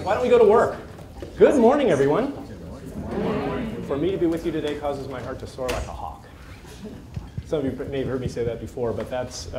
Why don't we go to work? Good morning, everyone. For me to be with you today causes my heart to soar like a hawk. Some of you may have heard me say that before, but that's,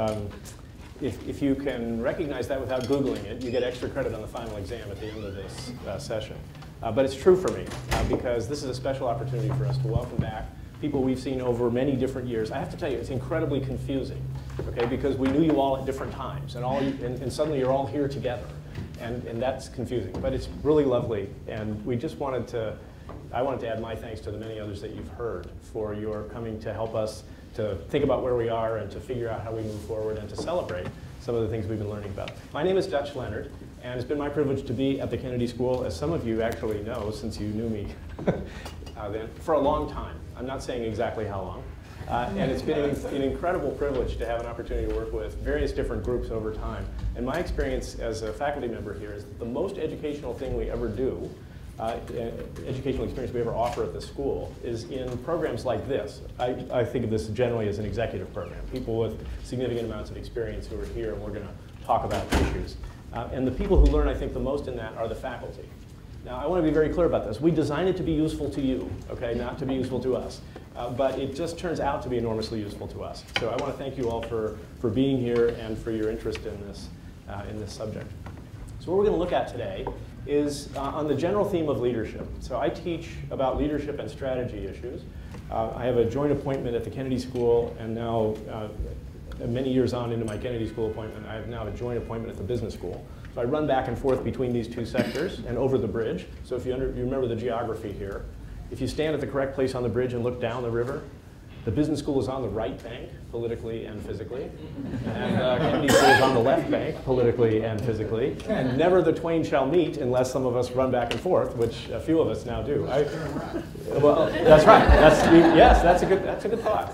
if you can recognize that without Googling it, you get extra credit on the final exam at the end of this session. But it's true for me, because this is a special opportunity for us to welcome back people we've seen over many different years. I have to tell you, it's incredibly confusing, okay, because we knew you all at different times, and suddenly you're all here together, and that's confusing. But it's really lovely, and we just I wanted to add my thanks to the many others that you've heard for your coming to help us to think about where we are and to figure out how we move forward and to celebrate some of the things we've been learning about. My name is Dutch Leonard, and it's been my privilege to be at the Kennedy School, as some of you actually know since you knew me for a long time. I'm not saying exactly how long. And it's been an incredible privilege to have an opportunity to work with various different groups over time. And my experience as a faculty member here is that the most educational thing we ever do, educational experience we ever offer at the school, is in programs like this. I think of this generally as an executive program. People with significant amounts of experience who are here, and we're going to talk about issues. And the people who learn, I think, the most in that are the faculty. Now, I want to be very clear about this. We designed it to be useful to you, okay, not to be useful to us. But it just turns out to be enormously useful to us. So I want to thank you all for being here and for your interest in this subject. So what we're going to look at today is on the general theme of leadership. So I teach about leadership and strategy issues. I have a joint appointment at the Kennedy School, and now many years on into my Kennedy School appointment, I have now a joint appointment at the business school. So I run back and forth between these two sectors and over the bridge. So if you remember the geography here, if you stand at the correct place on the bridge and look down the river, the business school is on the right bank, politically and physically, and Kennedy School is on the left bank, politically and physically, and never the twain shall meet unless some of us run back and forth, which a few of us now do. Well, that's right. Yes, that's a good thought.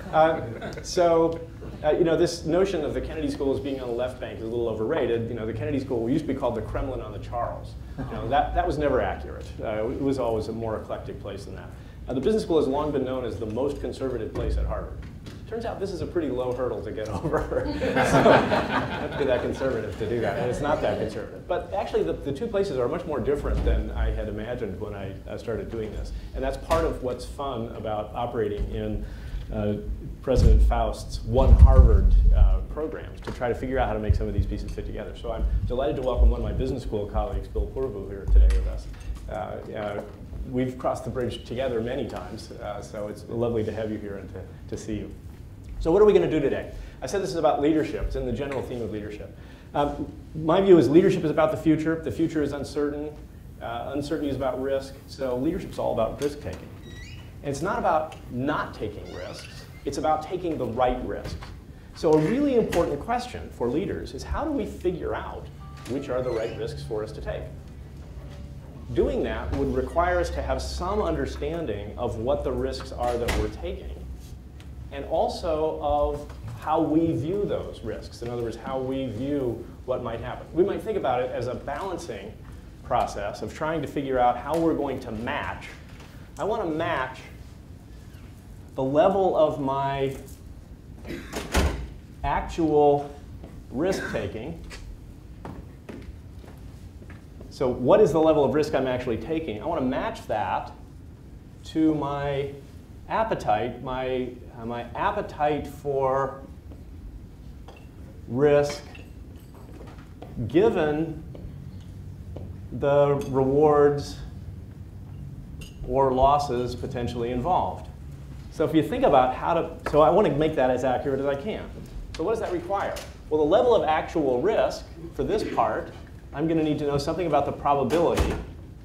You know, this notion of the Kennedy School as being on the left bank is a little overrated. You know, the Kennedy School, we used to be called the Kremlin on the Charles. You know, that was never accurate. It was always a more eclectic place than that. The business school has long been known as the most conservative place at Harvard. Turns out this is a pretty low hurdle to get over. So, you have to be that conservative to do that, and it's not that conservative. But actually, the two places are much more different than I had imagined when I started doing this. And that's part of what's fun about operating in President Faust's One Harvard programs, to try to figure out how to make some of these pieces fit together. So I'm delighted to welcome one of my business school colleagues, Bill Purvu, here today with us. We've crossed the bridge together many times, so it's lovely to have you here and to see you. So what are we going to do today? I said this is about leadership. It's in the general theme of leadership. My view is leadership is about the future. The future is uncertain. Uncertainty is about risk. So leadership is all about risk taking. And it's not about not taking risks. It's about taking the right risks. So a really important question for leaders is, how do we figure out which are the right risks for us to take? Doing that would require us to have some understanding of what the risks are that we're taking, and also of how we view those risks. In other words, how we view what might happen. We might think about it as a balancing process of trying to figure out how we're going to match. I want to match the level of my actual risk-taking. So what is the level of risk I'm actually taking? I want to match that to my appetite, my appetite for risk given the rewards or losses potentially involved. So if you think about so I want to make that as accurate as I can. So what does that require? Well, the level of actual risk for this part, I'm going to need to know something about the probability.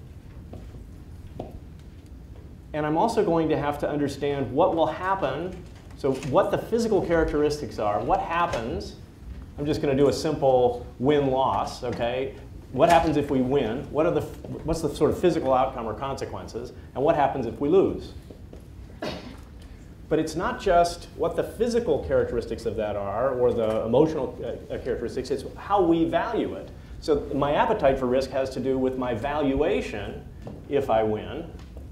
And I'm also going to have to understand what will happen, so what the physical characteristics are, what happens. I'm just going to do a simple win-loss, okay? What happens if we win? What's the sort of physical outcome or consequences? And what happens if we lose? But it's not just what the physical characteristics of that are or the emotional characteristics, it's how we value it. So my appetite for risk has to do with my valuation if I win,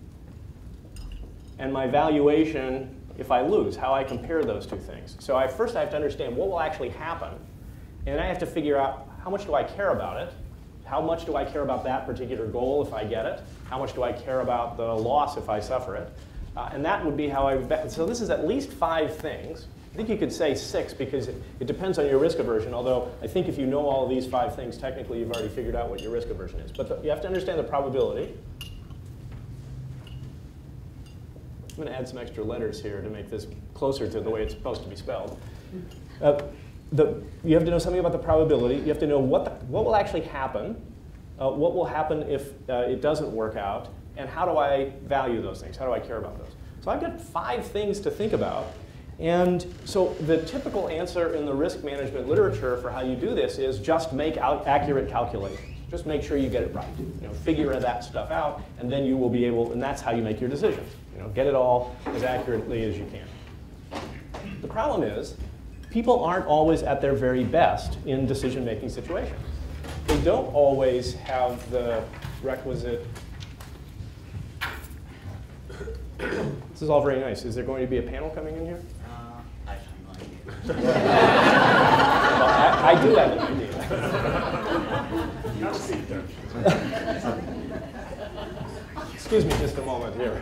and my valuation if I lose, how I compare those two things. So first I have to understand what will actually happen, and I have to figure out how much do I care about it, How much do I care about that particular goal if I get it? How much do I care about the loss if I suffer it? And that would be how I would, so this is at least 5 things. I think you could say 6 because it depends on your risk aversion, although I think if you know all of these 5 things, technically you've already figured out what your risk aversion is. But you have to understand the probability. I'm going to add some extra letters here to make this closer to the way it's supposed to be spelled. You have to know something about the probability. You have to know what will actually happen, what will happen if it doesn't work out, and how do I value those things? How do I care about those? So I've got 5 things to think about. And so the typical answer in the risk management literature for how you do this is just make accurate calculations. Just make sure you get it right. Figure that stuff out, and then you will be able, and that's how you make your decisions. Get it all as accurately as you can. The problem is, people aren't always at their very best in decision-making situations. They don't always have the requisite. This is all very nice. Is there going to be a panel coming in here? I have no idea. Well, I do have an idea. Excuse me just a moment here.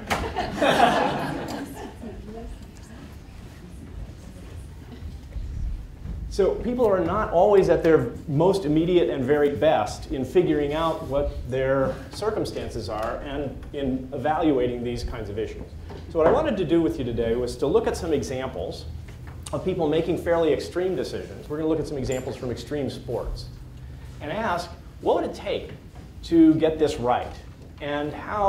So people are not always at their most immediate and very best in figuring out what their circumstances are and in evaluating these kinds of issues. So what I wanted to do with you today was to look at some examples of people making fairly extreme decisions. We're going to look at some examples from extreme sports and ask, what would it take to get this right? And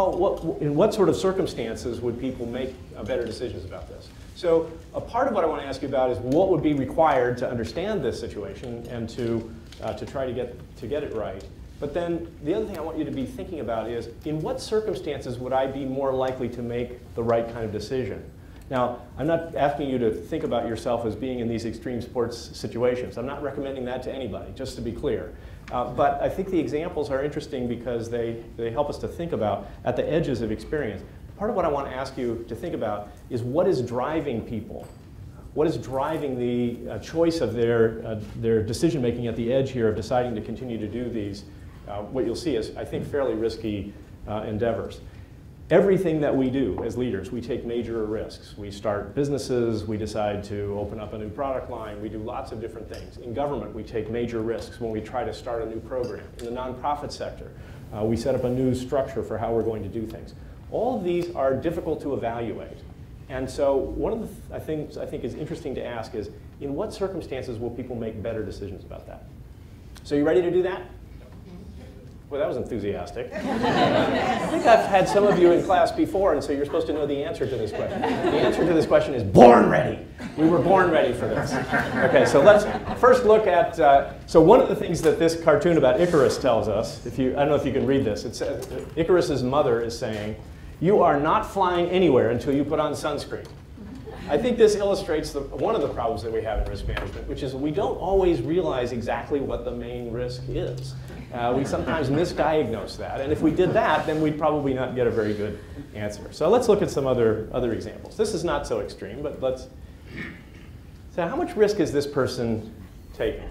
in what sort of circumstances would people make better decisions about this? So a part of what I want to ask you about is what would be required to understand this situation and to try to get it right. But then the other thing I want you to be thinking about is, in what circumstances would I be more likely to make the right kind of decision? Now, I'm not asking you to think about yourself as being in these extreme sports situations. I'm not recommending that to anybody, just to be clear. But I think the examples are interesting because they help us to think about at the edges of experience. Part of what I want to ask you to think about is what is driving people? What is driving the choice of their decision making at the edge here of deciding to continue to do these, what you'll see is, I think, fairly risky endeavors. Everything that we do as leaders, we take major risks. We start businesses, we decide to open up a new product line, we do lots of different things. In government, we take major risks when we try to start a new program. In the nonprofit sector, we set up a new structure for how we're going to do things. All of these are difficult to evaluate. And so one of the things I think is interesting to ask is, in what circumstances will people make better decisions about that? So you ready to do that? Well, that was enthusiastic. I think I've had some of you in class before, and so you're supposed to know the answer to this question. The answer to this question is born ready. We were born ready for this. Okay, so let's first look at, so one of the things that this cartoon about Icarus tells us, I don't know if you can read this, it says, Icarus's mother is saying, "You are not flying anywhere until you put on sunscreen." I think this illustrates one of the problems that we have in risk management, which is we don't always realize exactly what the main risk is. We sometimes misdiagnose that, and if we did that, then we'd probably not get a very good answer. So let's look at some other examples. This is not so extreme, but let's. So how much risk is this person taking?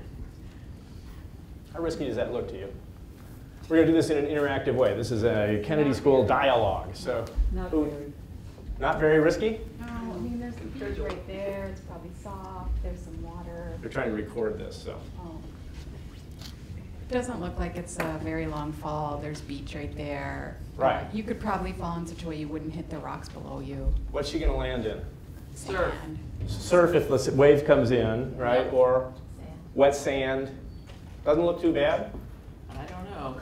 How risky does that look to you? We're going to do this in an interactive way. This is a Kennedy School dialogue. So not very risky? No, I mean, there's the beach right there. It's probably soft. There's some water. They're trying to record this, so. Oh. It doesn't look like it's a very long fall. There's beach right there. Right. You could probably fall in such a way you wouldn't hit the rocks below you. What's she going to land in? Surf. Surf if the wave comes in, right? Or wet sand. Doesn't look too bad. I don't know.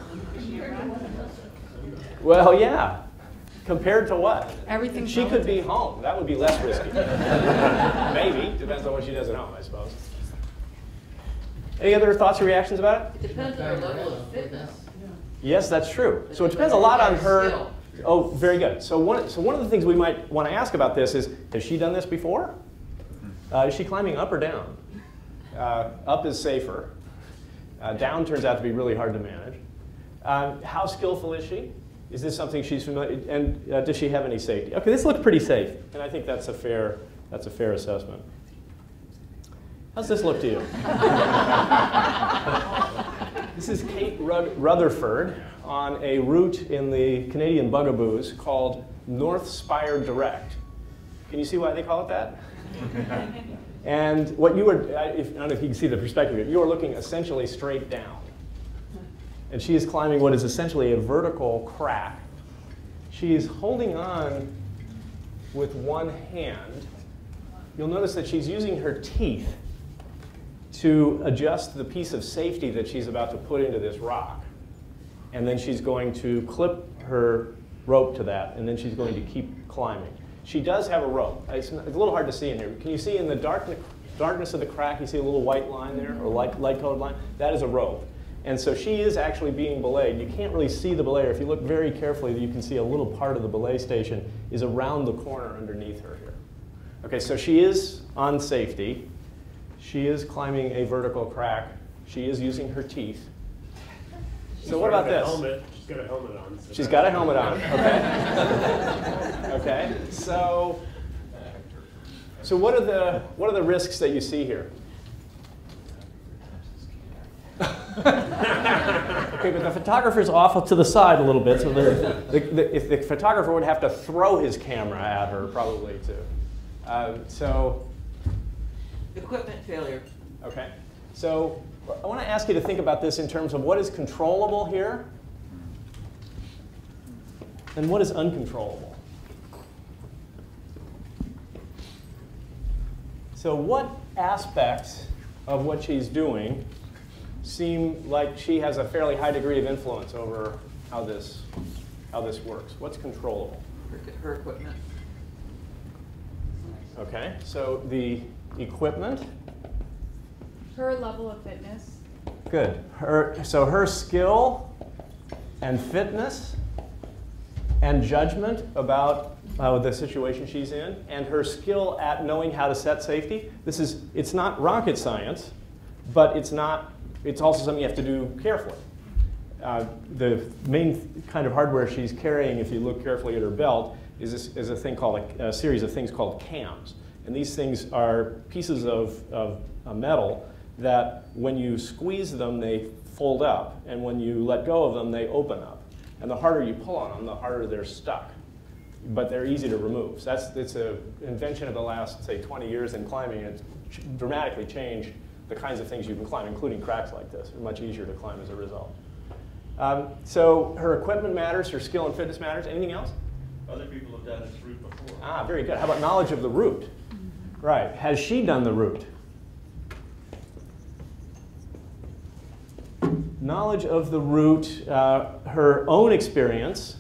Well, yeah. Compared to what? Everything. She could be home. That would be less risky. Maybe. Depends on what she does at home, I suppose. Any other thoughts or reactions about it? It depends on her level of fitness. Yes, that's true. So it depends a lot on her. Oh, very good. So one of the things we might want to ask about this is, has she done this before? Is she climbing up or down? Up is safer. Down turns out to be really hard to manage. How skillful is she? Is this something she's familiar? And does she have any safety? Okay, this looks pretty safe, and I think that's a fair assessment. How's this look to you? This is Kate Rutherford on a route in the Canadian Bugaboos called North Spire Direct. Can you see why they call it that? And what you were, I don't know if you can see the perspective here, you are looking essentially straight down. And she is climbing what is essentially a vertical crack. She is holding on with one hand. You'll notice that she's using her teeth to adjust the piece of safety that she's about to put into this rock. And then she's going to clip her rope to that, and then she's going to keep climbing. She does have a rope. It's a little hard to see in here. Can you see in the darkness of the crack, you see a little white line there, or light-colored line? That is a rope. And so she is actually being belayed. You can't really see the belayer. If you look very carefully, you can see a little part of the belay station is around the corner underneath her here. Okay, so she is on safety. She is climbing a vertical crack. She is using her teeth. So what about this? She's got a helmet on. So she's got a helmet on, okay. Okay, so what are the risks that you see here? Okay, but the photographer's off to the side a little bit, so if the photographer would have to throw his camera at her, probably too. Equipment failure. Okay, so I want to ask you to think about this in terms of what is controllable here and what is uncontrollable. So what aspects of what she's doing seem like she has a fairly high degree of influence over how this works? What's controllable? Her equipment. Okay, so the equipment. Her level of fitness. Good. So her skill and fitness and judgment about the situation she's in, and her skill at knowing how to set safety. It's not rocket science, but it's also something you have to do carefully. The main kind of hardware she's carrying, if you look carefully at her belt, is a thing called a series of things called cams. And these things are pieces of metal that when you squeeze them, they fold up. And when you let go of them, they open up. And the harder you pull on them, the harder they're stuck. But they're easy to remove. So it's an invention of the last, say, 20 years in climbing. It's dramatically changed the kinds of things you can climb, including cracks like this. They're much easier to climb as a result. So her equipment matters, her skill and fitness matters. Anything else? Other people have done this route before. Ah, very good. How about knowledge of the route? Right. Has she done the route? Knowledge of the route, her own experience,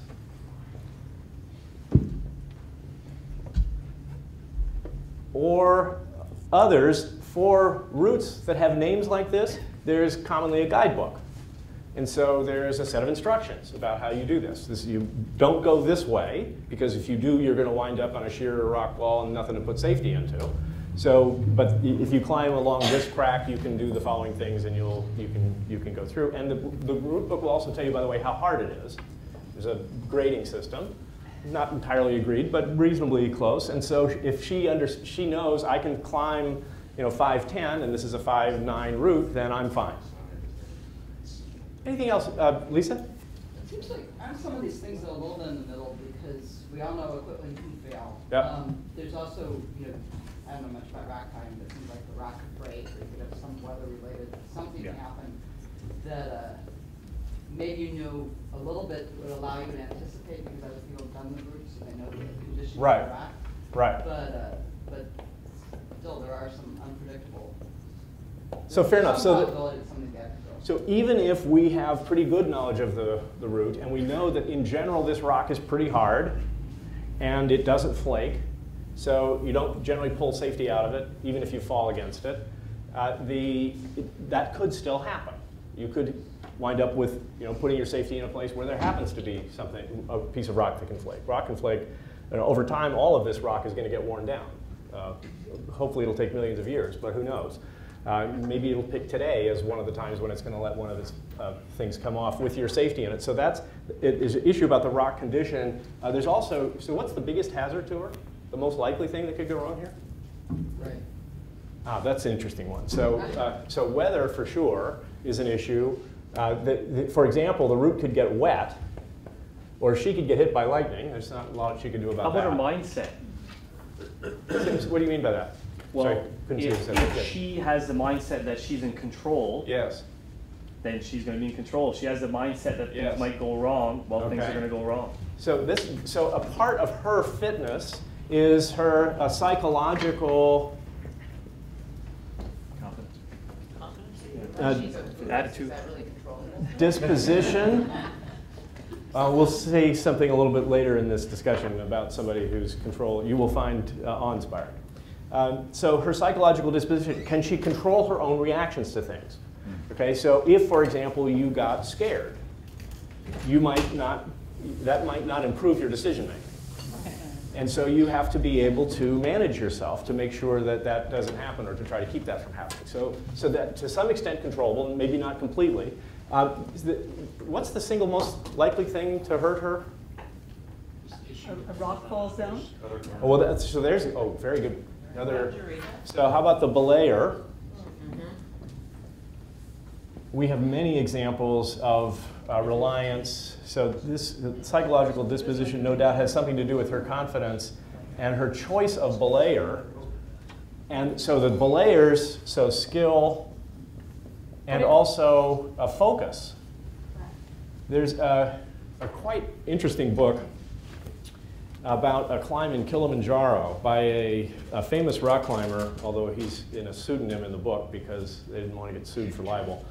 or others. For routes that have names like this, there's commonly a guidebook. And so there's a set of instructions about how you do this. You don't go this way, because if you do, you're going to wind up on a sheer rock wall and nothing to put safety into. But if you climb along this crack, you can do the following things, and you can go through. And the route book will also tell you, by the way, how hard it is. There's a grading system, not entirely agreed, but reasonably close. And so if she knows I can climb 510, and this is a 5.9 route, then I'm fine. Anything else, Lisa? It seems like aren't some of these things a little bit in the middle, because we all know equipment can fail. Yep. There's also, I don't know much about rock climbing, but it seems like the rock could break, or you could have some weather-related, something can happen that maybe a little bit would allow you to anticipate, because other people have done the route, so they know the conditions of the rock. Right. But still, there are some unpredictable. So fair enough. So even if we have pretty good knowledge of the route, and we know that in general this rock is pretty hard, and it doesn't flake, so you don't generally pull safety out of it, even if you fall against it, that could still happen. You could wind up with putting your safety in a place where there happens to be a piece of rock that can flake. Rock can flake. Over time, all of this rock is going to get worn down. Hopefully it'll take millions of years, but who knows? Maybe it'll pick today as one of the times when it's going to let one of its things come off with your safety in it. So that's an issue about the rock condition. There's also, so what's the biggest hazard to her? The most likely thing that could go wrong here? right. That's an interesting one. So weather, for sure, is an issue. For example, the root could get wet, or she could get hit by lightning. There's not a lot she could do about that. How about her mindset? What do you mean by that? Well, Sorry, couldn't see what you said. if she has the mindset that she's in control, Yes. then she's going to be in control. If she has the mindset that things Yes. might go wrong, well, things are Okay. going to go wrong. So a part of her fitness is her psychological Confidence. Attitude. Is that really controllable? disposition. We'll say something a little bit later in this discussion about somebody who's control. You will find awe-inspiring. So her psychological disposition, can she control her own reactions to things? Okay, so if, for example, you got scared, you might not, that might not improve your decision making. And so you have to be able to manage yourself to make sure that that doesn't happen, or to try to keep that from happening. So that to some extent controllable, and maybe not completely. What's the single most likely thing to hurt her? A rock falls down? Oh, well, there's, very good. Another. So how about the belayer? We have many examples of reliance. So this psychological disposition no doubt has something to do with her confidence and her choice of belayer. And so the belayers, so skill and also a focus. There's a quite interesting book about a climb in Kilimanjaro by a famous rock climber, although he's in a pseudonym in the book because they didn't want to get sued for libel.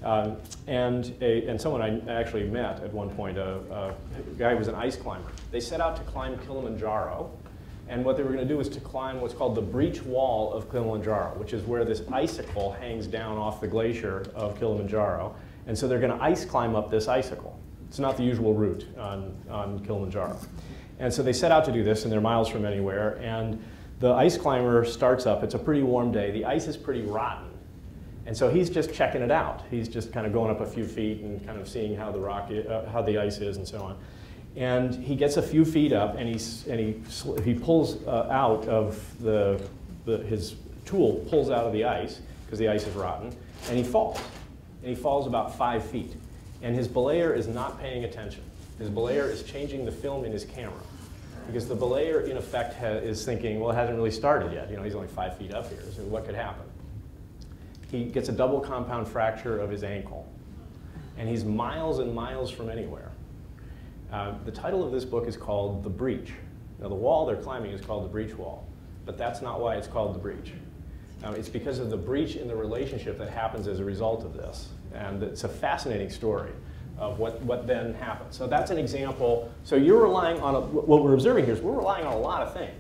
And someone I actually met at one point, a guy who was an ice climber. They set out to climb Kilimanjaro, and what they were going to do was to climb what's called the breach wall of Kilimanjaro, which is where this icicle hangs down off the glacier of Kilimanjaro. And so they're going to ice climb up this icicle. It's not the usual route on Kilimanjaro. And so they set out to do this, and they're miles from anywhere. And the ice climber starts up. It's a pretty warm day. The ice is pretty rotten. And so he's just checking it out. He's just kind of going up a few feet and kind of seeing how how the ice is and so on. And he gets a few feet up, and he pulls out of his tool pulls out of the ice because the ice is rotten, and he falls. And he falls about 5 feet. And his belayer is not paying attention. His belayer is changing the film in his camera. Because the belayer, in effect, is thinking, well, it hasn't really started yet. You know, he's only 5 feet up here, so what could happen? He gets a double compound fracture of his ankle. And he's miles and miles from anywhere. The title of this book is called The Breach. Now, the wall they're climbing is called the breach wall. But that's not why it's called the breach. It's because of the breach in the relationship that happens as a result of this. And it's a fascinating story of what then happens. So that's an example. So you're relying on, what we're observing here is we're relying on a lot of things.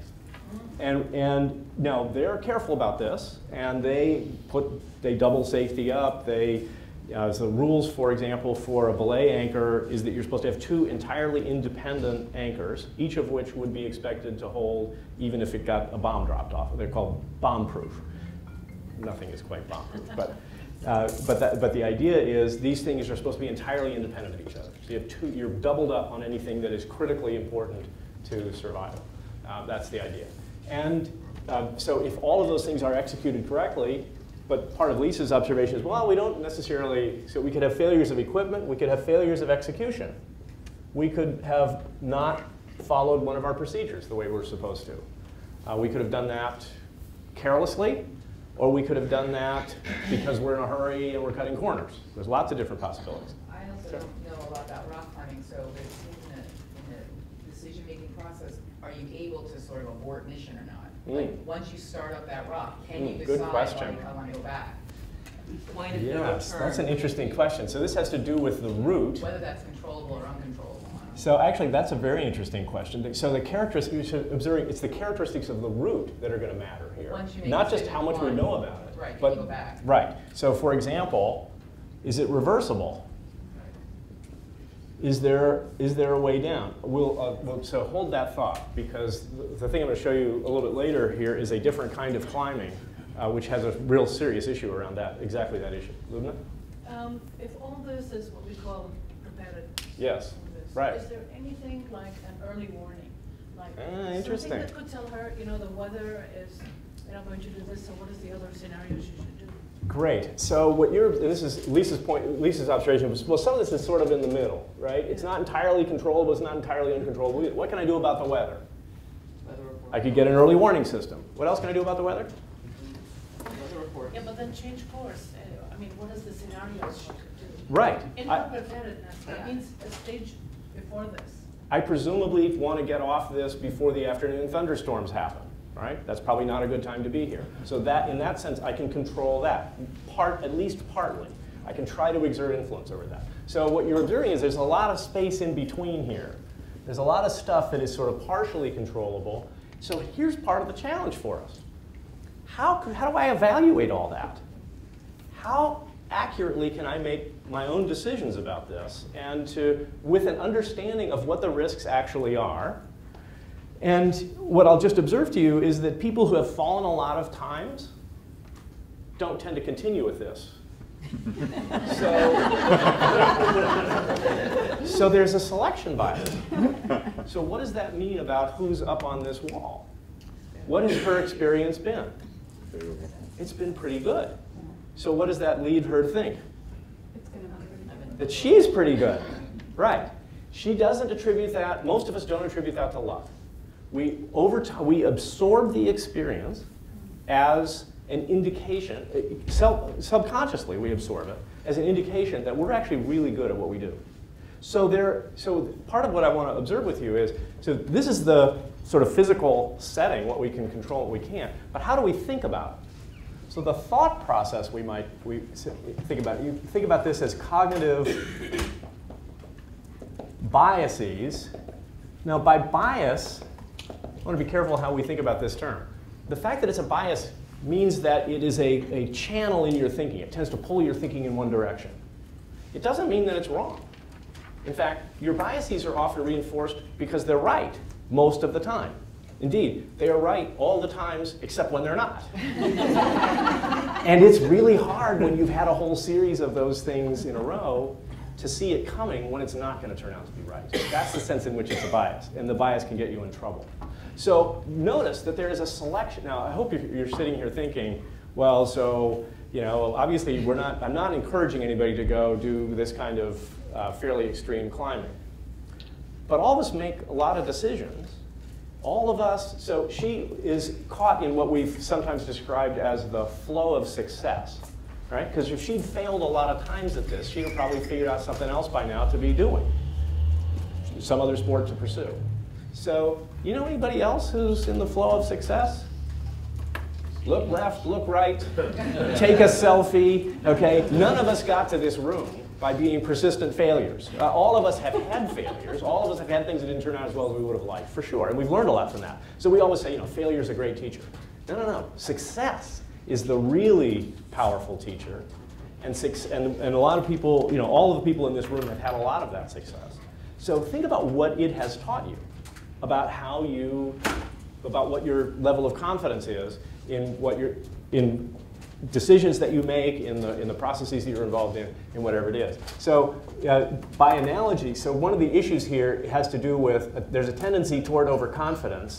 And now they're careful about this, and they double safety up. So rules, for example, for a belay anchor is that you're supposed to have 2 entirely independent anchors, each of which would be expected to hold even if it got a bomb dropped off. They're called bomb-proof. Nothing is quite bomb-proof, but the idea is these things are supposed to be entirely independent of each other. So you have you're doubled up on anything that is critically important to survival. That's the idea. And so if all of those things are executed correctly, but part of Lisa's observation is, well, we don't necessarily, so we could have failures of equipment, we could have failures of execution. We could have not followed one of our procedures the way we're supposed to. We could have done that carelessly, or we could have done that because we're in a hurry and we're cutting corners. There's lots of different possibilities. I also don't know a lot about rock climbing, so in the decision-making process, are you able to sort of abort mission or not? Like, once you start up that rock, can you good decide, question. like, I want to go back? Point of no Yes, return. that's an interesting question. So this has to do with the route. Whether that's controllable or uncontrollable. I don't know. So actually, that's a very interesting question. So the characteristics, you should observe, it's the characteristics of the route that are going to matter here. Once you make Not a just decision how much we one, know about it. right, can but, you go back? Right. So for example, is it reversible? Is there a way down? So hold that thought, because the thing I'm going to show you a little bit later here is a different kind of climbing, which has a real serious issue around that, exactly that issue. Lubna? If all this is what we call prepared, Yes, right. is there anything like an early warning? Like interesting. something that could tell her, you know, the weather is, going to do this, so what is the other scenarios you should do? Great. So what you're, and this is Lisa's point, Lisa's observation was, well, some of this is sort of in the middle, right? It's not entirely controllable, it's not entirely uncontrollable either. What can I do about the weather? Weather report. I could get an early warning system. What else can I do about the weather? Weather report. Yeah, but then change course. I mean, what is the scenarios? Right. In preparedness, that means a stage before this. I presumably want to get off this before the afternoon thunderstorms happen, right? That's probably not a good time to be here. So that, in that sense, I can control that, at least partly. I can try to exert influence over that. So what you're observing is there's a lot of space in between here. There's a lot of stuff that is sort of partially controllable. So here's part of the challenge for us. How do I evaluate all that? How accurately can I make my own decisions about this, and with an understanding of what the risks actually are? And what I'll just observe to you is that people who have fallen a lot of times don't tend to continue with this. So there's a selection bias. So what does that mean about who's up on this wall? What has her experience been? It's been pretty good. So what does that lead her to think? It's going to be That she's pretty good. Right. She doesn't attribute that, most of us don't attribute that to luck. Over time, we absorb the experience as an indication, subconsciously we absorb it, as an indication that we're actually really good at what we do. So part of what I want to observe with you is, so this is the sort of physical setting, what we can control, what we can't, but how do we think about it? So the thought process we think about, you think about this as cognitive biases. Now by bias, I want to be careful how we think about this term. The fact that it's a bias means that it is a channel in your thinking. It tends to pull your thinking in one direction. It doesn't mean that it's wrong. In fact, your biases are often reinforced because they're right most of the time. Indeed, they are right all the times except when they're not. And it's really hard when you've had a whole series of those things in a row to see it coming when it's not going to turn out to be right. That's the sense in which it's a bias, and the bias can get you in trouble. So notice that there is a selection. Now, I hope you're sitting here thinking, well, so, you know, obviously I'm not encouraging anybody to go do this kind of fairly extreme climbing. But all of us make a lot of decisions. All of us, so she is caught in what we've sometimes described as the flow of success, right? Because if she'd failed a lot of times at this, she'd have probably figured out something else by now to be doing, some other sport to pursue. So, you know anybody else who's in the flow of success? Look left, look right, take a selfie, okay? None of us got to this room by being persistent failures. All of us have had failures. All of us have had things that didn't turn out as well as we would have liked, for sure. And we've learned a lot from that. So we always say, you know, failure is a great teacher. No, no, no. Success is the really powerful teacher. And a lot of people, you know, all of the people in this room have had a lot of that success. So think about what it has taught you, about what your level of confidence is in decisions that you make, in the processes that you're involved in whatever it is. So by analogy, so one of the issues here has to do with, there's a tendency toward overconfidence,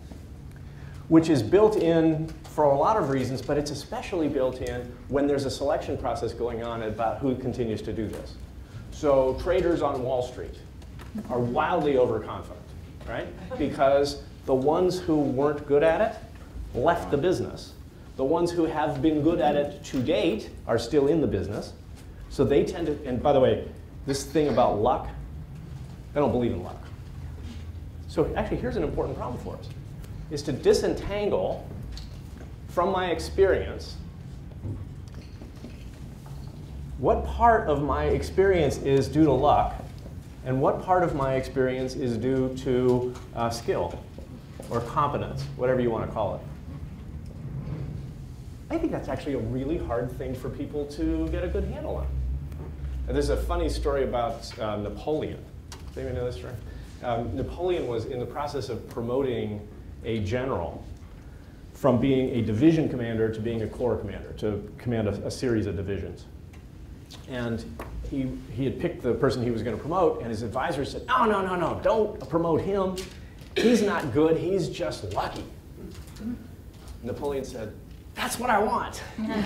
which is built in for a lot of reasons, but it's especially built in when there's a selection process going on about who continues to do this. So traders on Wall Street are wildly overconfident, right? Because the ones who weren't good at it left the business. The ones who have been good at it to date are still in the business. So they tend to, and by the way, this thing about luck, I don't believe in luck. So actually, here's an important problem for us, is to disentangle from my experience what part of my experience is due to luck and what part of my experience is due to skill or competence, whatever you want to call it. I think that's actually a really hard thing for people to get a good handle on. There's a funny story about Napoleon. Does anyone know this story? Napoleon was in the process of promoting a general from being a division commander to being a corps commander, to command a series of divisions. And he had picked the person he was going to promote, and his advisor said, no, no, no, no, don't promote him. He's not good, he's just lucky. Napoleon said, That's what I want.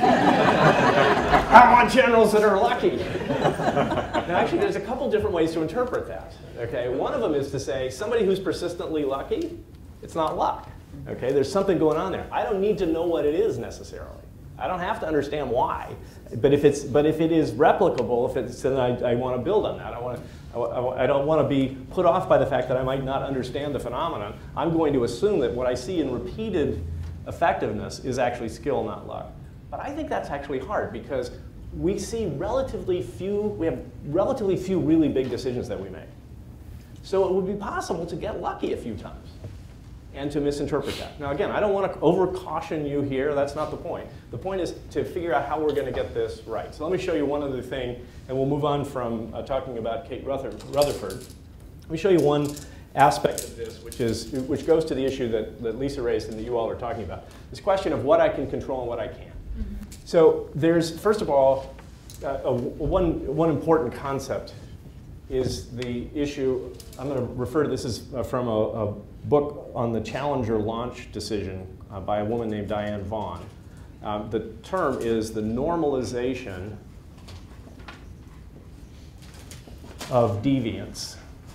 I want generals that are lucky. Now, actually, there's a couple different ways to interpret that. Okay, one of them is to say somebody who's persistently lucky, it's not luck. Okay, there's something going on there. I don't need to know what it is necessarily. I don't have to understand why. But if it is replicable, then I want to build on that. I don't want to be put off by the fact that I might not understand the phenomenon. I'm going to assume that what I see in repeated effectiveness is actually skill, not luck. But I think that's actually hard because we have relatively few really big decisions that we make. So it would be possible to get lucky a few times and to misinterpret that. Now again, I don't want to over-caution you here. That's not the point. The point is to figure out how we're going to get this right. So let me show you one other thing, and we'll move on from talking about Kate Rutherford. Let me show you one aspect of this, which goes to the issue that Lisa raised and that you all are talking about. This question of what I can control and what I can't. Mm-hmm. So there's, first of all, one important concept is the issue. I'm going to refer to this as from a book on the Challenger launch decision by a woman named Diane Vaughan. The term is the normalization of deviance.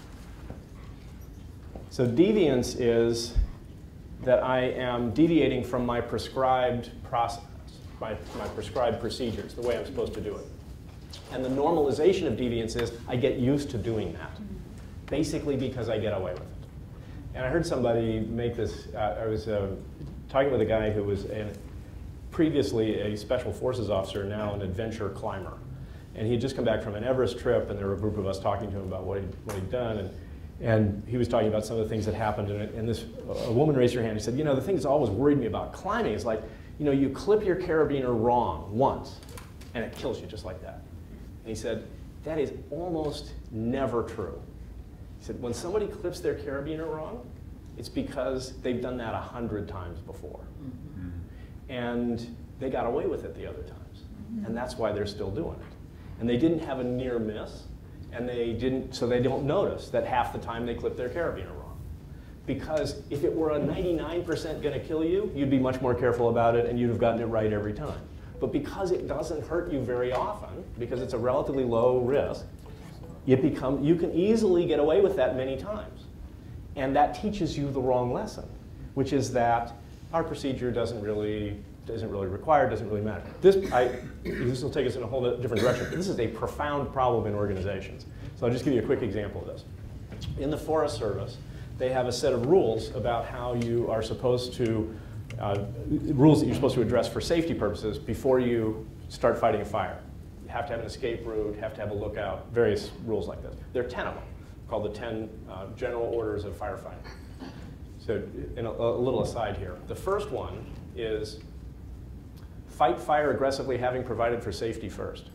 So deviance is that I am deviating from my prescribed process, my prescribed procedures, the way I'm supposed to do it. And the normalization of deviance is I get used to doing that, basically because I get away with it. And I heard somebody make this, I was talking with a guy who was previously a special forces officer, now an adventure climber. And he had just come back from an Everest trip, and there were a group of us talking to him about what he'd done. And he was talking about some of the things that happened, and a woman raised her hand and said, you know, the thing that's always worried me about climbing is like, you know, you clip your carabiner wrong once, and it kills you just like that. And he said, that is almost never true. He said, when somebody clips their carabiner wrong, it's because they've done that 100 times before. Mm-hmm. And they got away with it the other times. Mm-hmm. And that's why they're still doing it. And they didn't have a near miss. And so they don't notice that half the time they clip their carabiner wrong. Because if it were a 99% going to kill you, you'd be much more careful about it and you'd have gotten it right every time. But because it doesn't hurt you very often, because it's a relatively low risk, you can easily get away with that many times. And that teaches you the wrong lesson, which is that our procedure isn't really required, doesn't really matter. This will take us in a whole different direction. This is a profound problem in organizations. So I'll just give you a quick example of this. In the Forest Service, they have a set of rules about how you are supposed to, rules that you're supposed to address for safety purposes before you start fighting a fire. You have to have an escape route, have to have a lookout, various rules like this. There are 10 of them, called the 10 General Orders of Firefighting. So in a little aside here, the first one is fight fire aggressively, having provided for safety first.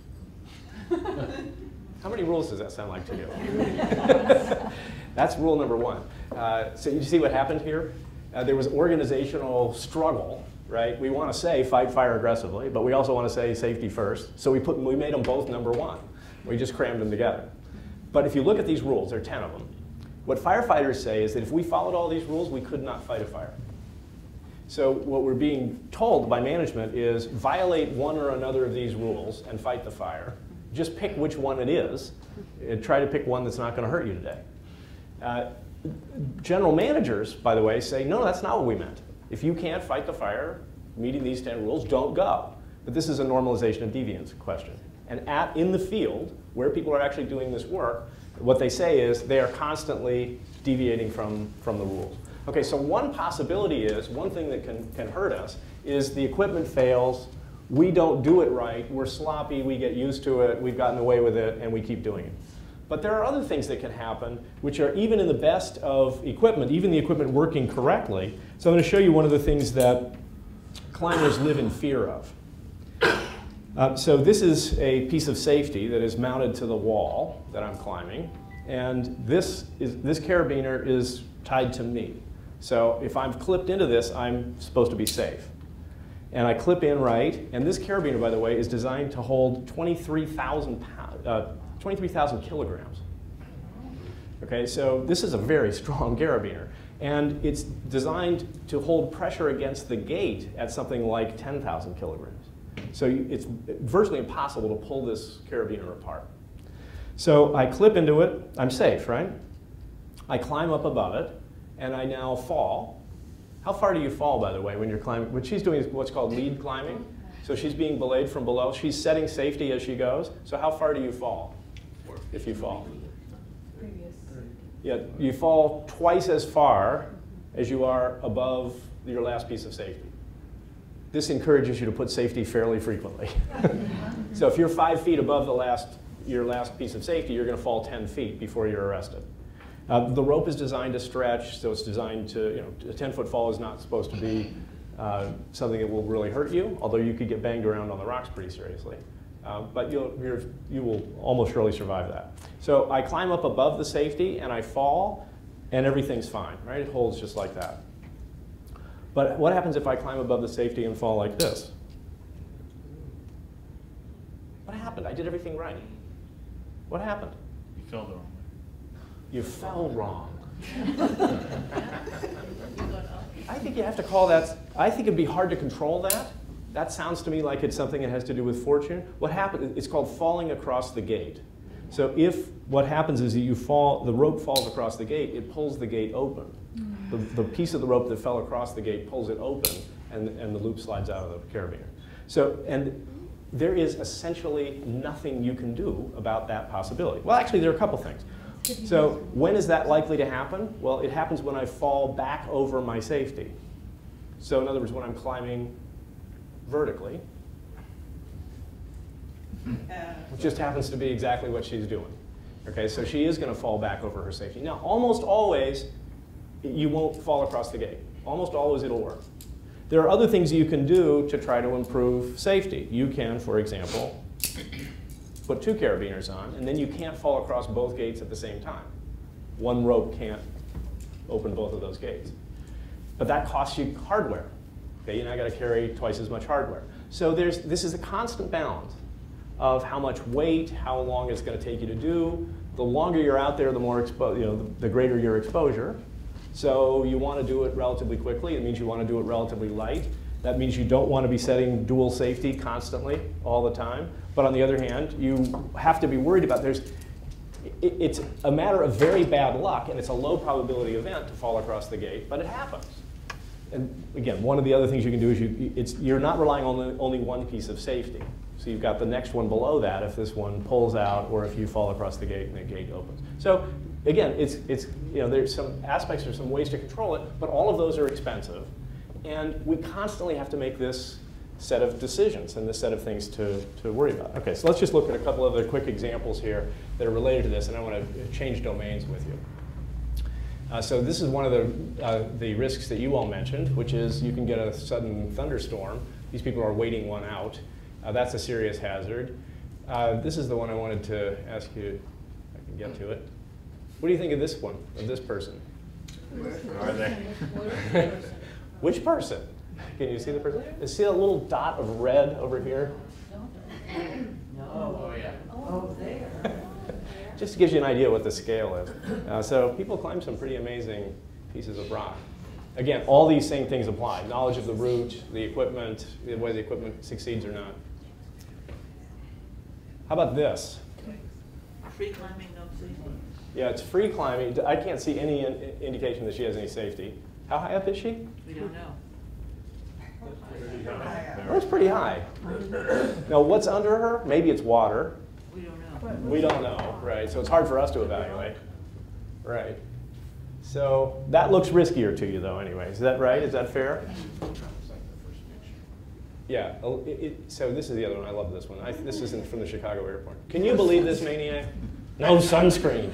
How many rules does that sound like to you? That's rule number one. So you see what happened here? There was organizational struggle, right? We want to say fight fire aggressively, but we also want to say safety first. So we made them both number one. We just crammed them together. But if you look at these rules, there are 10 of them. What firefighters say is that if we followed all these rules, we could not fight a fire. So what we're being told by management is violate one or another of these rules and fight the fire. Just pick which one it is. And try to pick one that's not going to hurt you today. General managers, by the way, say, no, that's not what we meant. If you can't fight the fire meeting these 10 rules, don't go. But this is a normalization of deviance question. And in the field, where people are actually doing this work, what they say is they are constantly deviating from the rules. Okay, so one possibility is, one thing that can hurt us, is the equipment fails, we don't do it right, we're sloppy, we get used to it, we've gotten away with it, and we keep doing it. But there are other things that can happen, which are even in the best of equipment, even the equipment working correctly. So I'm going to show you one of the things that climbers live in fear of. So this is a piece of safety that is mounted to the wall that I'm climbing, and this carabiner is tied to me. So if I'm clipped into this, I'm supposed to be safe. And I clip in right, and this carabiner, by the way, is designed to hold 23,000 kilograms. Okay, so this is a very strong carabiner. And it's designed to hold pressure against the gate at something like 10,000 kilograms. So it's virtually impossible to pull this carabiner apart. So I clip into it. I'm safe, right? I climb up above it, and I now fall. How far do you fall, by the way, when you're climbing? What she's doing is what's called lead climbing. So she's being belayed from below. She's setting safety as she goes. So how far do you fall if you fall? Previous. Yeah, you fall twice as far as you are above your last piece of safety. This encourages you to put safety fairly frequently. So if you're 5 feet above your last piece of safety, you're going to fall 10 feet before you're arrested. The rope is designed to stretch, so it's designed to, a 10-foot fall is not supposed to be something that will really hurt you, although you could get banged around on the rocks pretty seriously. But you will almost surely survive that. So I climb up above the safety and I fall, and everything's fine, right? It holds just like that. But what happens if I climb above the safety and fall like this? What happened? I did everything right. What happened? You fell the wrong way. You fell wrong. I think you have to call that, I think it'd be hard to control that. That sounds to me like it's something that has to do with fortune. What happened, it's called falling across the gate. So if what happens is that you fall, the rope falls across the gate, it pulls the gate open. The piece of the rope that fell across the gate pulls it open, and the loop slides out of the carabiner. So, and there is essentially nothing you can do about that possibility. Well, actually, there are a couple things. So when is that likely to happen? Well, it happens when I fall back over my safety. So in other words, when I'm climbing vertically, which just happens to be exactly what she's doing. Okay, so she is going to fall back over her safety. Now, almost always, you won't fall across the gate. Almost always it'll work. There are other things you can do to try to improve safety. You can, for example, put 2 carabiners on, and then you can't fall across both gates at the same time. One rope can't open both of those gates. But that costs you hardware. Okay, you now got to carry twice as much hardware. So this is a constant balance of how much weight, how long it's going to take you to do. The longer you're out there, the more the greater your exposure. So you want to do it relatively quickly. It means you want to do it relatively light. That means you don't want to be setting dual safety constantly, all the time. But on the other hand, you have to be worried about it's a matter of very bad luck, and it's a low probability event to fall across the gate, but it happens. And again, one of the other things you can do is you're not relying on only one piece of safety. So you've got the next one below that if this one pulls out or if you fall across the gate and the gate opens. So again, there's some aspects or some ways to control it, but all of those are expensive. And we constantly have to make this set of decisions and this set of things to worry about. Okay, so let's just look at a couple other quick examples here that are related to this, and I want to change domains with you. So this is one of the risks that you all mentioned, which is you can get a sudden thunderstorm. These people are waiting one out. That's a serious hazard. This is the one I wanted to ask you if I can get to it. What do you think of this one, of this person? Where are they? Which person? Can you see the person? You see a little dot of red over here? No. Oh, yeah. Oh, there. Just gives you an idea what the scale is. So people climb some pretty amazing pieces of rock. Again, all these same things apply. Knowledge of the route, the equipment, whether the equipment succeeds or not. How about this? Free climbing, no safety. Yeah, it's free climbing. I can't see any indication that she has any safety. How high up is she? We don't know. Oh, it's pretty high. Now, what's under her? Maybe it's water. We don't know. We don't know, right? So it's hard for us to evaluate. Right. So that looks riskier to you, though, anyway. Is that right? Is that fair? Yeah. So this is the other one. I love this one. This isn't from the Chicago airport. Can you believe this maniac? No sunscreen.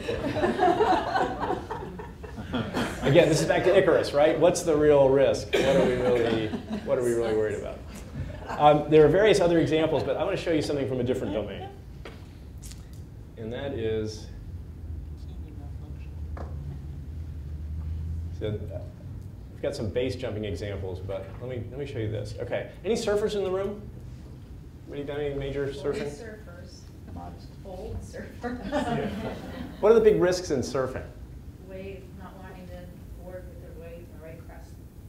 Again, this is back to Icarus, right? What's the real risk? What are we really worried about? There are various other examples, but I want to show you something from a different domain. And that is, so we've got some base jumping examples, but let me show you this. Okay, any surfers in the room? Anybody done any major surfing? Surfers, old surfers. What are the big risks in surfing? Wave, not wanting to board with their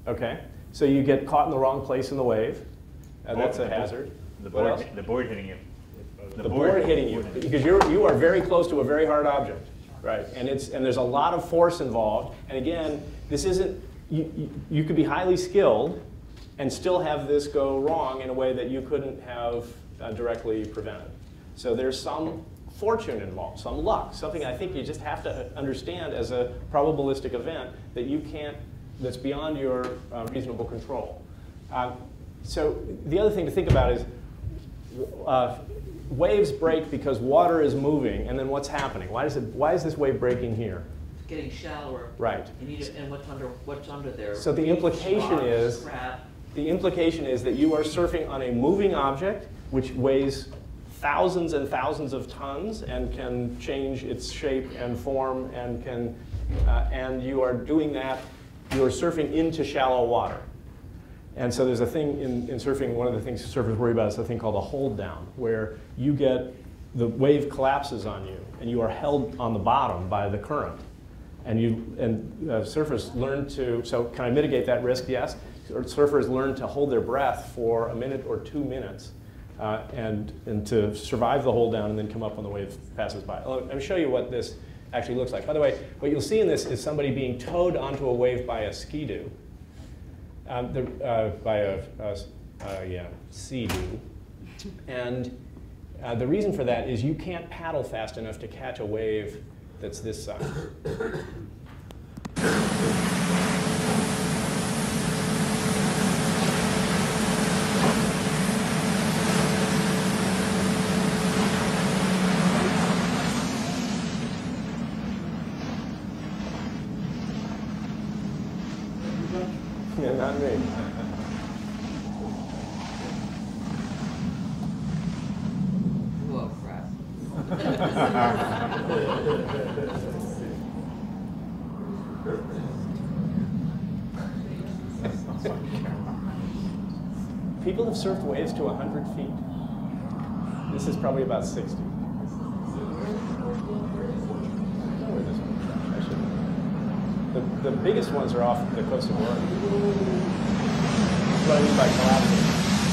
Okay, so you get caught in the wrong place in the wave. That's a hazard. The What else? board hitting you. The board hitting you, because you are very close to a very hard object, right? And there's a lot of force involved. And again, this isn't, you could be highly skilled and still have this go wrong in a way that you couldn't have directly prevented. So there's some fortune involved, some luck, something I think you just have to understand as a probabilistic event that you can't, that's beyond your reasonable control. So the other thing to think about is waves break because water is moving, and then what's happening? Why is this wave breaking here? It's getting shallower. Right. And what's under there? So the implication is that you are surfing on a moving object which weighs thousands and thousands of tons and can change its shape and form and you are doing that. You are surfing into shallow water. And so there's a thing in surfing, one of the things surfers worry about is a thing called a hold down, where you get, the wave collapses on you, and you are held on the bottom by the current. And surfers learn to, so can I mitigate that risk? Yes. Surfers learn to hold their breath for a minute or 2 minutes and to survive the hold down and then come up when the wave passes by. Let me show you what this actually looks like. By the way, what you'll see in this is somebody being towed onto a wave by a ski-doo. By a sea-doo. And the reason for that is you can't paddle fast enough to catch a wave that's this size. Yeah, not me. Oh, crap. People have surfed waves to 100 feet. This is probably about 60. The biggest ones are off the coast of Oregon. That's what I mean by collapsing.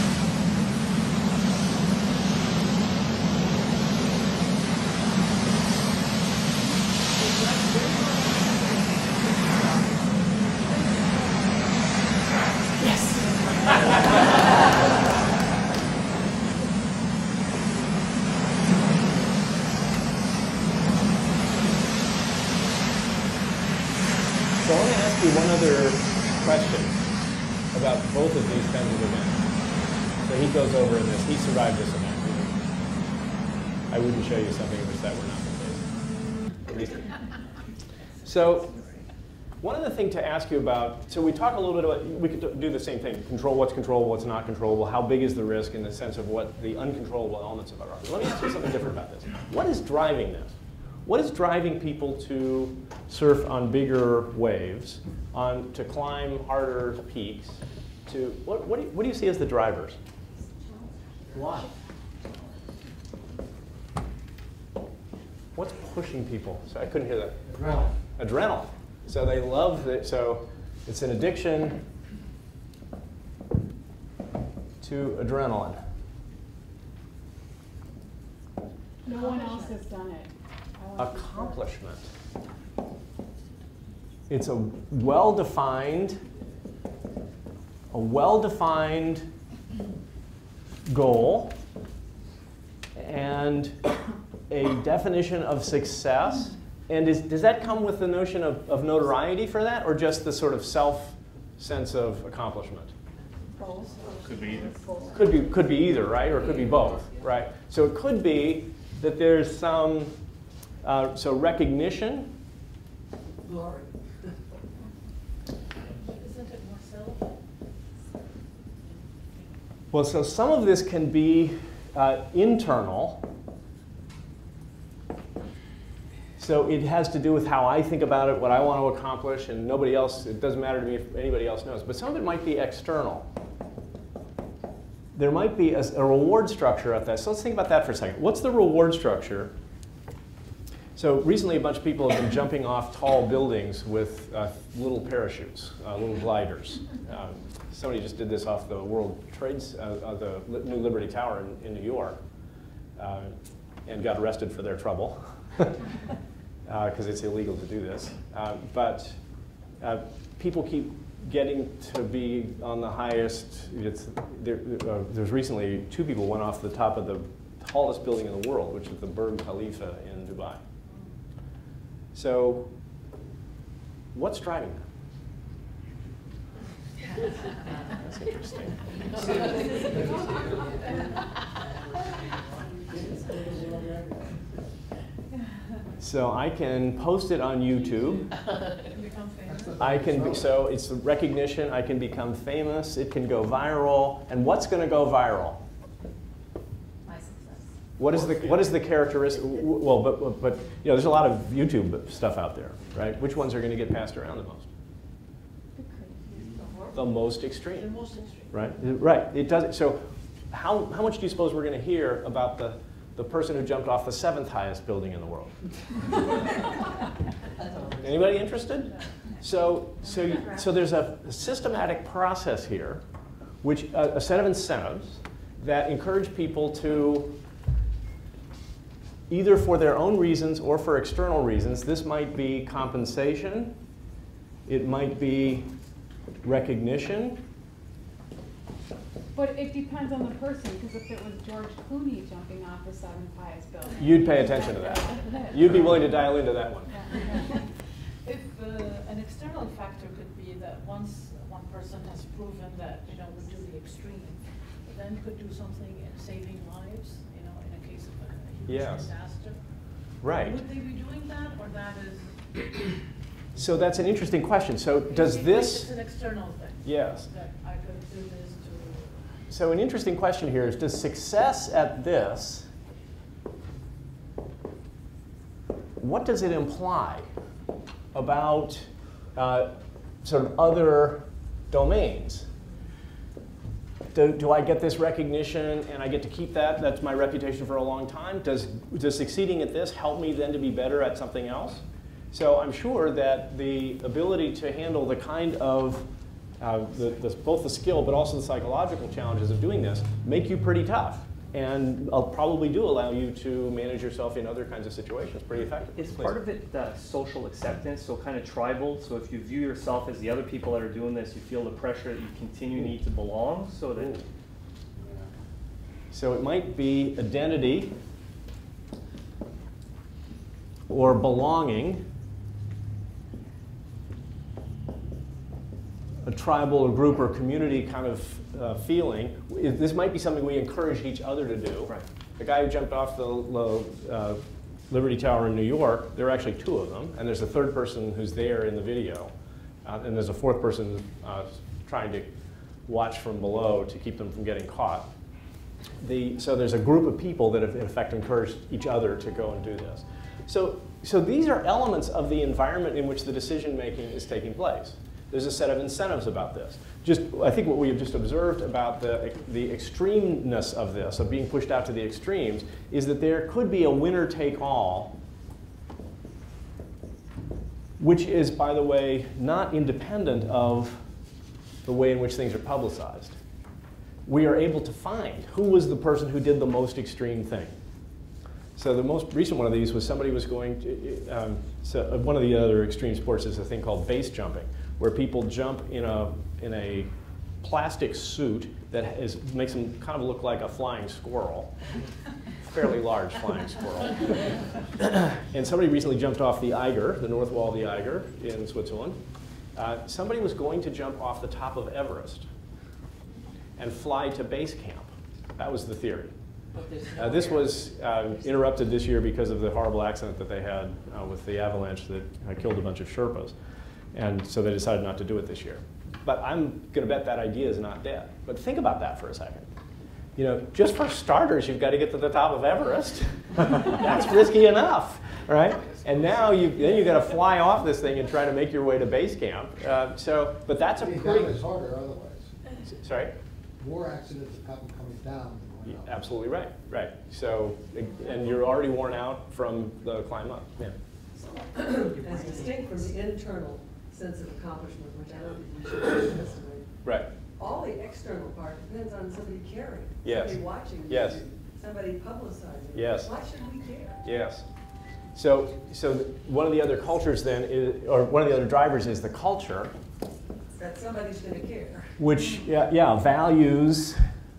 So I want to ask you one other question about both of these kinds of events. So he goes over in this, he survived this event. I wouldn't show you something in which that were not the case. So one other thing to ask you about, so we talk a little bit about, we could do the same thing, control what's controllable, what's not controllable, how big is the risk in the sense of what the uncontrollable elements of it are. Let me ask you something different about this. What is driving this? What is driving people to surf on bigger waves, to climb harder peaks? What do you see as the drivers? Why? What's pushing people? So I couldn't hear that. Adrenaline. Adrenaline. So they love it. So it's an addiction to adrenaline. No one else has done it. Accomplishment. It's a well-defined goal and a definition of success. And does that come with the notion of notoriety for that, or just the sort of self-sense of accomplishment? Both. Could be either. Could be either, right? Or it could be both, right? So it could be that there's some so recognition. Glory. Isn't it more self? Well, so some of this can be internal. So it has to do with how I think about it, what I want to accomplish, and nobody else, it doesn't matter to me if anybody else knows. But some of it might be external. There might be a reward structure of that. So let's think about that for a second. What's the reward structure So recently, a bunch of people have been jumping off tall buildings with little parachutes, little gliders. Somebody just did this off the World Trades, the New Liberty Tower in New York, and got arrested for their trouble, because it's illegal to do this. But people keep getting to be on the highest. There's recently 2 people went off the top of the tallest building in the world, which is the Burj Khalifa in Dubai. So, what's driving that? That's interesting. So I can post it on YouTube. So it's the recognition. I can become famous. It can go viral. And what's going to go viral? My success. What is the characteristic? Well, but you know, there's a lot of YouTube stuff out there, right? Which ones are going to get passed around the most? The most extreme. The most extreme. Right. Right. It does. So, how much do you suppose we're going to hear about the person who jumped off the 7th highest building in the world? Anybody interested? So there's a systematic process here, which a set of incentives that encourage people to, either for their own reasons or for external reasons. This might be compensation. It might be recognition. But it depends on the person, because if it was George Clooney jumping off the 7th highest building, You'd pay attention to that. You'd be willing to dial into that one. If an external factor could be that once one person has proven that, would do the extreme, then could do something in saving lives, in a case of a huge disaster. Right. Would they be doing that, or that is? So that's an interesting question. So does this? It's an external thing. Yes. That I could do this to. So an interesting question here is, does success at this, what does it imply about sort of other domains? Do I get this recognition and I get to keep that? That's my reputation for a long time. Does succeeding at this help me then to be better at something else? So I'm sure that the ability to handle the kind of both the skill but also the psychological challenges of doing this make you pretty tough, and probably do allow you to manage yourself in other kinds of situations pretty effectively. Is part of it social acceptance, so kind of tribal? So if you view yourself as the other people that are doing this, you feel the pressure that you continue need to belong, so that. So it might be identity or belonging, a tribal or group or community kind of feeling. This might be something we encourage each other to do. Right. The guy who jumped off the Liberty Tower in New York, there are actually 2 of them, and there's a 3rd person who's there in the video, and there's a 4th person trying to watch from below to keep them from getting caught. So there's a group of people that have in effect encouraged each other to go and do this. So these are elements of the environment in which the decision making is taking place. There's a set of incentives about this. I think what we have just observed about the extremeness of this, of being pushed out to the extremes, is that there could be a winner-take-all, which is, by the way, not independent of the way in which things are publicized. We are able to find who was the person who did the most extreme thing. So the most recent one of these was somebody was going to, one of the other extreme sports is a thing called base jumping, where people jump in a plastic suit that makes them kind of look like a flying squirrel, fairly large flying squirrel. And somebody recently jumped off the Eiger, the north wall of the Eiger in Switzerland. Somebody was going to jump off the top of Everest and fly to base camp. That was the theory. This was interrupted this year because of the horrible accident that they had with the avalanche that killed a bunch of Sherpas. And so they decided not to do it this year. But I'm going to bet that idea is not dead. But think about that for a second. Just for starters, you've got to get to the top of Everest. That's risky enough, right? And now you've got to fly off this thing and try to make your way to base camp. But that's a pretty... It's harder otherwise. Sorry? More accidents happen coming down than Absolutely right, right. So, and you're already worn out from the climb up. Yeah. As distinct from the internal sense of accomplishment, which I don't think we should underestimate. Right. All the external part depends on somebody caring, Yes. somebody watching, Yes. somebody publicizing. Yes. Why should we care? Yes. So one of the other cultures then is, or one of the other drivers is the culture, That somebody's going to care. which values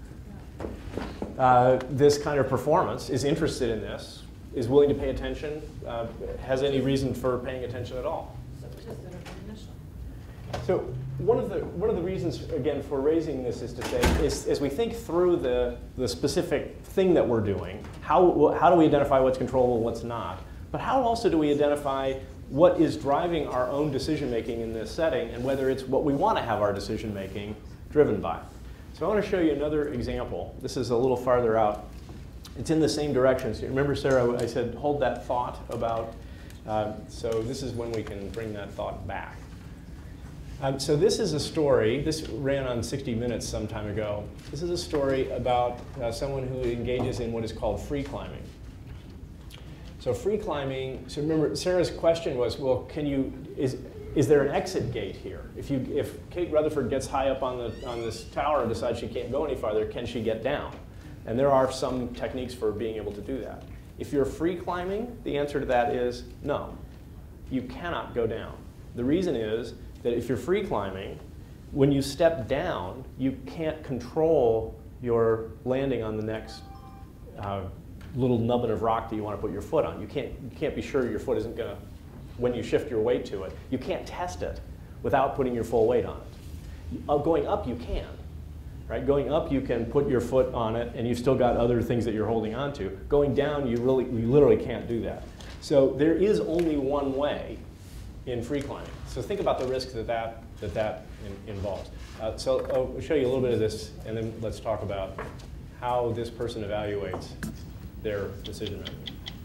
this kind of performance, is interested in this, is willing to pay attention, has any reason for paying attention at all. So it's just a recognition. So one of the reasons, again, for raising this is to say, as we think through the specific thing that we're doing, how do we identify what's controllable and what's not? But how also do we identify what is driving our own decision making in this setting and whether it's what we want to have our decision making driven by? So I want to show you another example. This is a little farther out. It's in the same direction. So remember, Sarah, I said hold that thought about, so this is when we can bring that thought back. So this is a story, this ran on 60 Minutes some time ago. This is a story about someone who engages in what is called free climbing. So free climbing, so remember Sarah's question was, well, is there an exit gate here? If Kate Rutherford gets high up on this tower and decides she can't go any farther, can she get down? And there are some techniques for being able to do that. If you're free climbing, the answer to that is no. You cannot go down. The reason is that if you're free climbing, when you step down, you can't control your landing on the next little nubbin of rock that you want to put your foot on. You can't be sure your foot isn't going to, when you shift your weight to it, you can't test it without putting your full weight on it. Going up, you can. Right? Going up, you can put your foot on it, and you've still got other things that you're holding on to. Going down, you literally can't do that. So there is only one way in free climbing. So think about the risk that involves. So I'll show you a little bit of this, and then let's talk about how this person evaluates their decision making.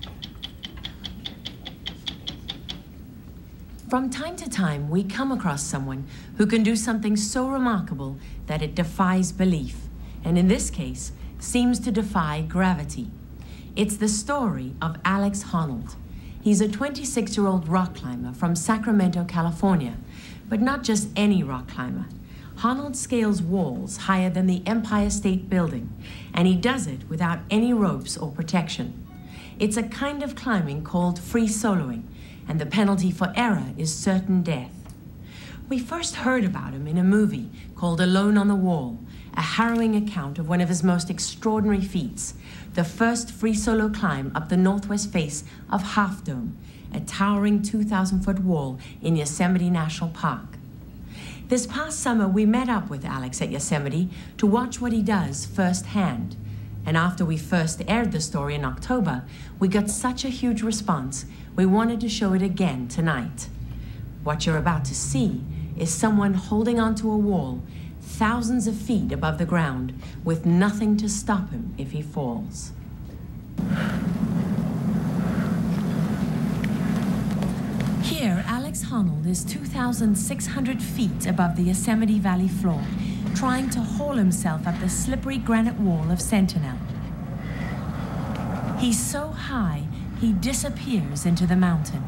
From time to time, we come across someone who can do something so remarkable that it defies belief, and in this case, seems to defy gravity. It's the story of Alex Honnold. He's a 26-year-old rock climber from Sacramento, California, but not just any rock climber. Honnold scales walls higher than the Empire State Building, and he does it without any ropes or protection. It's a kind of climbing called free soloing, and the penalty for error is certain death. We first heard about him in a movie called Alone on the Wall, a harrowing account of one of his most extraordinary feats, the first free solo climb up the northwest face of Half Dome, a towering 2,000-foot wall in Yosemite National Park. This past summer, we met up with Alex at Yosemite to watch what he does firsthand. And after we first aired the story in October, we got such a huge response, we wanted to show it again tonight. What you're about to see is someone holding onto a wall thousands of feet above the ground with nothing to stop him if he falls. Here, Alex Honnold is 2,600 feet above the Yosemite Valley floor, trying to haul himself up the slippery granite wall of Sentinel. He's so high, he disappears into the mountain.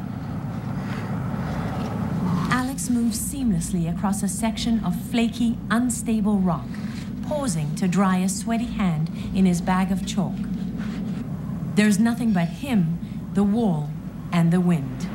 Alex moves seamlessly across a section of flaky, unstable rock, pausing to dry a sweaty hand in his bag of chalk. There's nothing but him, the wall, and the wind.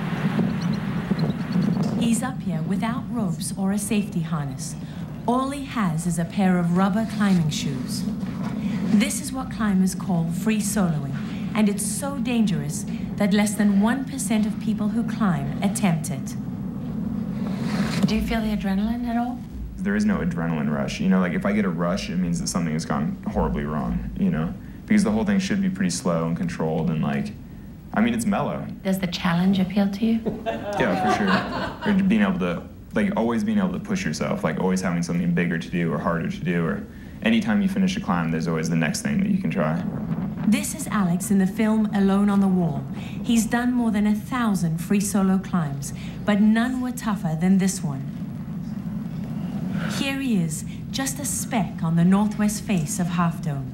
He's up here without ropes or a safety harness. All he has is a pair of rubber climbing shoes. This is what climbers call free soloing, and it's so dangerous that less than 1% of people who climb attempt it. Do you feel the adrenaline at all? There is no adrenaline rush. You know, like if I get a rush, it means that something has gone horribly wrong, you know? Because the whole thing should be pretty slow and controlled and like, I mean, it's mellow. Does the challenge appeal to you? Yeah, for sure. Or being able to, like always being able to push yourself, like always having something bigger to do or harder to do, or anytime you finish a climb, there's always the next thing that you can try. This is Alex in the film Alone on the Wall. He's done more than 1,000 free solo climbs, but none were tougher than this one. Here he is, just a speck on the northwest face of Half Dome.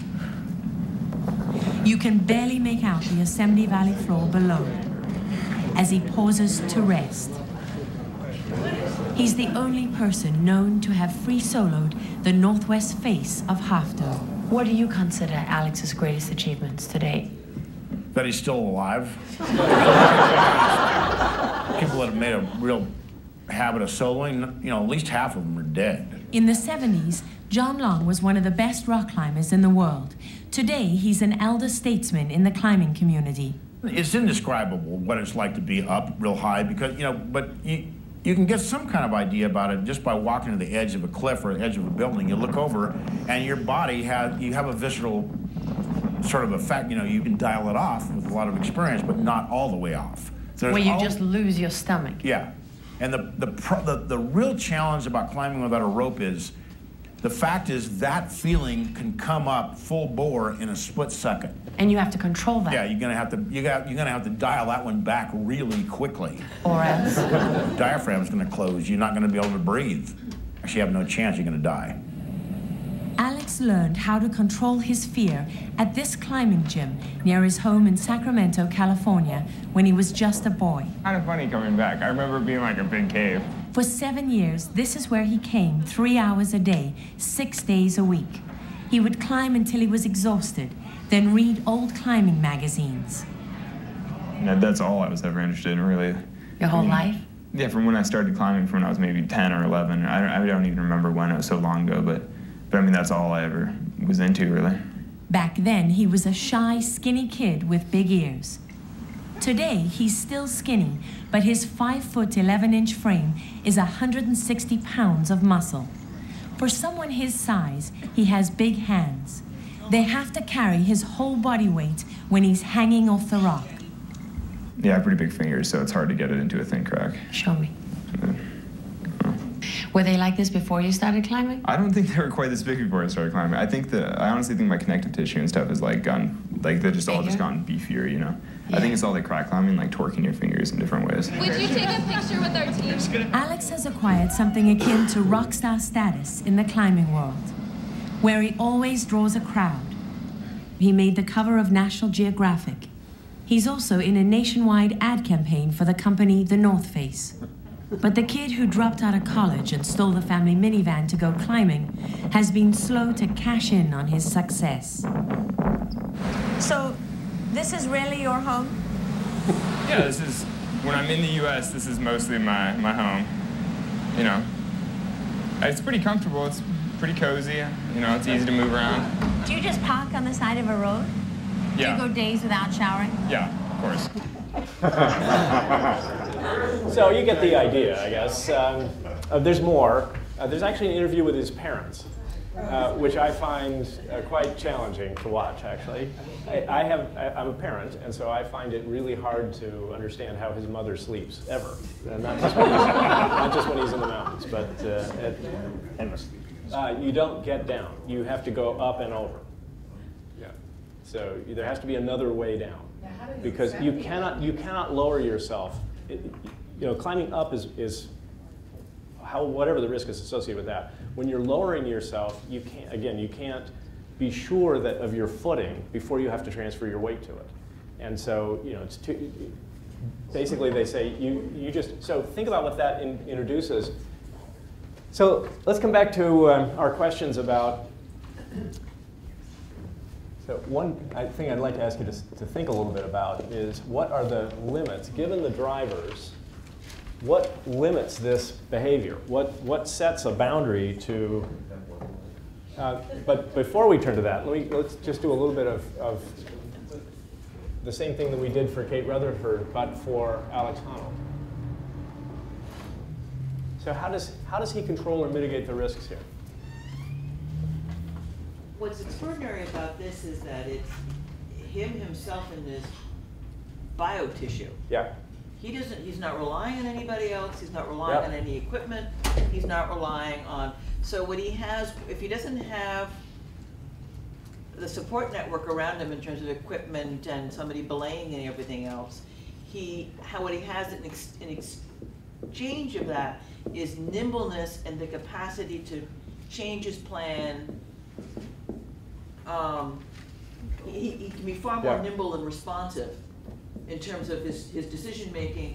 You can barely make out the Yosemite Valley floor below as he pauses to rest. He's the only person known to have free soloed the northwest face of Half Dome. What do you consider Alex's greatest achievements to date? That he's still alive. People that have made a real habit of soloing, you know, at least half of them are dead. In the 70s, John Long was one of the best rock climbers in the world. Today, he's an elder statesman in the climbing community. It's indescribable what it's like to be up real high because, you know, but you can get some kind of idea about it just by walking to the edge of a cliff or the edge of a building. You look over and your body you have a visceral sort of effect, you know, you can dial it off with a lot of experience, but not all the way off. So where you just lose your stomach. Yeah. And the real challenge about climbing without a rope is, the fact is that feeling can come up full bore in a split second. And you have to control that. Yeah, you're gonna have to dial that one back really quickly. Or else? The diaphragm's gonna close. You're not gonna be able to breathe. Actually, you have no chance. You're gonna die. Alex learned how to control his fear at this climbing gym near his home in Sacramento, California, when he was just a boy. Kind of funny coming back. I remember it being like a big cave. For 7 years, this is where he came 3 hours a day, 6 days a week. He would climb until he was exhausted, then read old climbing magazines. And that's all I was ever interested in, really. Your whole life? Yeah, from when I started climbing, from when I was maybe 10 or 11. I don't even remember when, it was so long ago, but I mean, that's all I ever was into, really. Back then, he was a shy, skinny kid with big ears. Today, he's still skinny, but his 5-foot 11-inch frame is 160 pounds of muscle. For someone his size, he has big hands. They have to carry his whole body weight when he's hanging off the rock. Yeah, I have pretty big fingers, so it's hard to get it into a thin crack. Show me. Were they like this before you started climbing? I don't think they were quite this big before I started climbing. I honestly think my connective tissue and stuff has like they've just all just gotten beefier, you know? Yeah. I think it's all like crack climbing, like torquing your fingers in different ways. Would you take a picture with our team? Alex has acquired something akin to rock star status in the climbing world, where he always draws a crowd. He made the cover of National Geographic. He's also in a nationwide ad campaign for the company The North Face. But the kid who dropped out of college and stole the family minivan to go climbing has been slow to cash in on his success. So, this is really your home? Yeah, this is, when I'm in the U.S., this is mostly my home. You know, it's pretty comfortable, it's pretty cozy, you know, it's easy to move around. Do you just park on the side of a road? Yeah. Do you go days without showering? Yeah, of course. So you get the idea, I guess. There's more. There's actually an interview with his parents, which I find quite challenging to watch, actually. I'm a parent, and so I find it really hard to understand how his mother sleeps, ever. Not just when he's in the mountains, but you don't get down. You have to go up and over. Yeah. So there has to be another way down, because you cannot lower yourself. You know, climbing up is whatever the risk is associated with that. When you're lowering yourself, you can't be sure of your footing before you have to transfer your weight to it. And so, you know, basically they say so think about what that introduces. So let's come back to our questions about. So one thing I'd like to ask you to think a little bit about is, what are the limits, given the drivers, what limits this behavior? What sets a boundary to, but before we turn to that, let's just do a little bit of the same thing that we did for Kate Rutherford, but for Alex Honnold. So how does he control or mitigate the risks here? What's extraordinary about this is that it's himself in his biotissue. Yeah. He's not relying on anybody else, he's not relying on any equipment, he's not relying on, so what he has, if he doesn't have the support network around him in terms of equipment and somebody belaying and everything else, what he has in exchange of that is nimbleness and the capacity to change his plan. He can be far more nimble and responsive in terms of his decision-making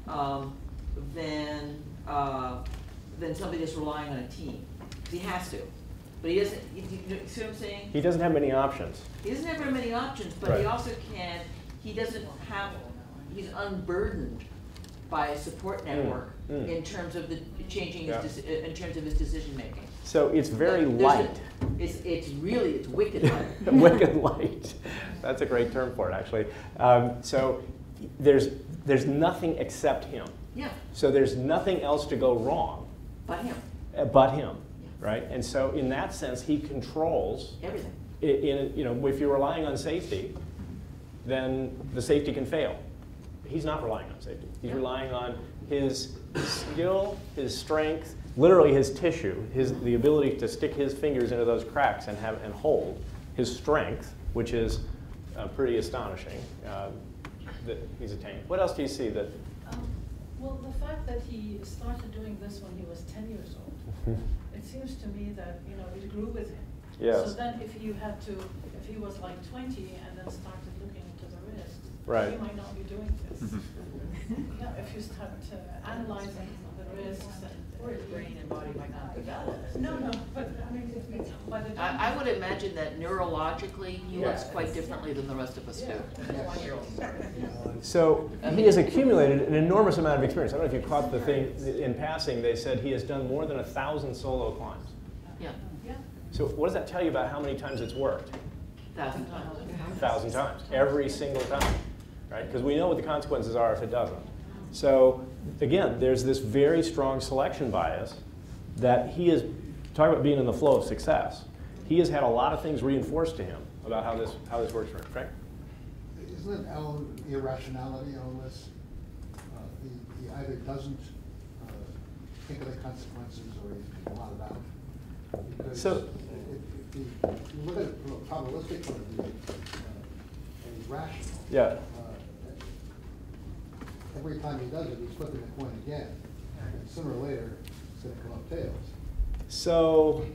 than somebody that's relying on a team. He has to. But he doesn't, you see what I'm saying? He doesn't have many options. He doesn't have very many options, but he also he doesn't have, he's unburdened by a support network in terms of the changing in terms of his decision-making. So it's very light. It's wicked light. Wicked light. That's a great term for it, actually. So there's nothing except him. Yeah. So there's nothing else to go wrong. But him. But him, right? And so in that sense, he controls everything. If you're relying on safety, then the safety can fail. He's not relying on safety. He's relying on his skill, his strength, literally his tissue, the ability to stick his fingers into those cracks and hold, his strength, which is pretty astonishing that he's attained. What else do you see that? Well, the fact that he started doing this when he was 10 years old, it seems to me that it grew with him. Yes. So then, if he was like 20 and then started looking into the wrist, right. he might not be doing this. If you start analyzing the risks or his brain and body might not develop. No, but I mean, by the time I would imagine that neurologically he looks quite differently than the rest of us do. So he has accumulated an enormous amount of experience. I don't know if you caught the thing in passing. They said he has done more than 1,000 solo climbs. Yeah. So what does that tell you about how many times it's worked? 1,000 times. 1,000 times, every single time, right? Because we know what the consequences are if it doesn't. So again, there's this very strong selection bias that he is, talking about being in the flow of success, he has had a lot of things reinforced to him about how this works for him, right? Isn't it irrationality on this? He either doesn't think of the consequences or he's blotted out. Because so, if you look at it from a probabilistic point of view, and he's rational. Yeah. Every time he does it, he's flipping the coin again. And sooner or later, it's going to come up tails. So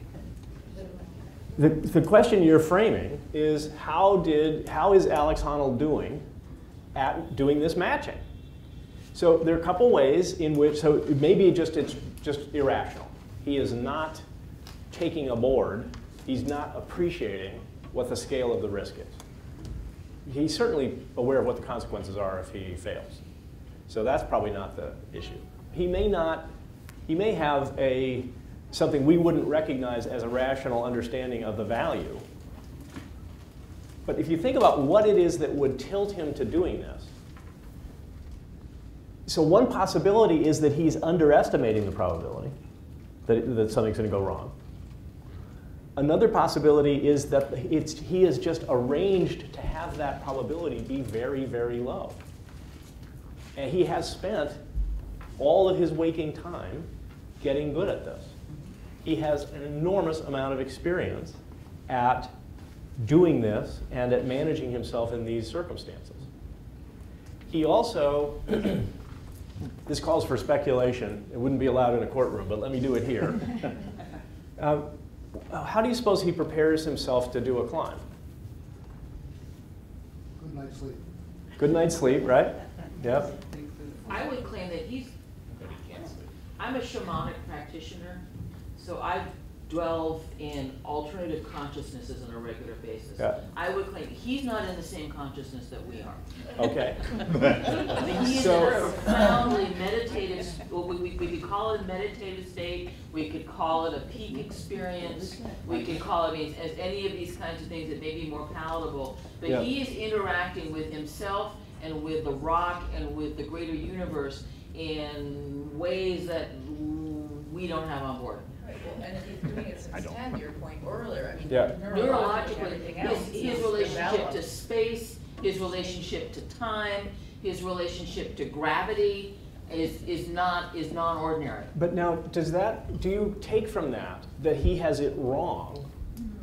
the question you're framing is how is Alex Honnold doing at doing this matching? So there are a couple ways in which, so maybe it's just irrational. He is not taking a board. He's not appreciating what the scale of the risk is. He's certainly aware of what the consequences are if he fails. So that's probably not the issue. He may have something we wouldn't recognize as a rational understanding of the value. But if you think about what it is that would tilt him to doing this, so one possibility is that he's underestimating the probability that something's going to go wrong. Another possibility is that he has just arranged to have that probability be very, very low. And he has spent all of his waking time getting good at this. He has an enormous amount of experience at doing this and at managing himself in these circumstances. He also, this calls for speculation. It wouldn't be allowed in a courtroom, but let me do it here. How do you suppose he prepares himself to do a climb? Good night's sleep. Good night's sleep, right? Yep. I would claim that I'm a shamanic practitioner, so I've delved in alternative consciousnesses on a regular basis. Yeah. I would claim he's not in the same consciousness that we are. Okay. He's in a profoundly meditative, we could call it a meditative state, we could call it a peak experience, we could call it as any of these kinds of things that may be more palatable, but yeah. he is interacting with himself and with the rock and with the greater universe in ways that we don't have on board. Right, well, and if he's doing it since 10, to your point earlier, I mean, yeah. Neurologically, his relationship to space, his relationship to time, his relationship to gravity is non-ordinary. But now, do you take from that he has it wrong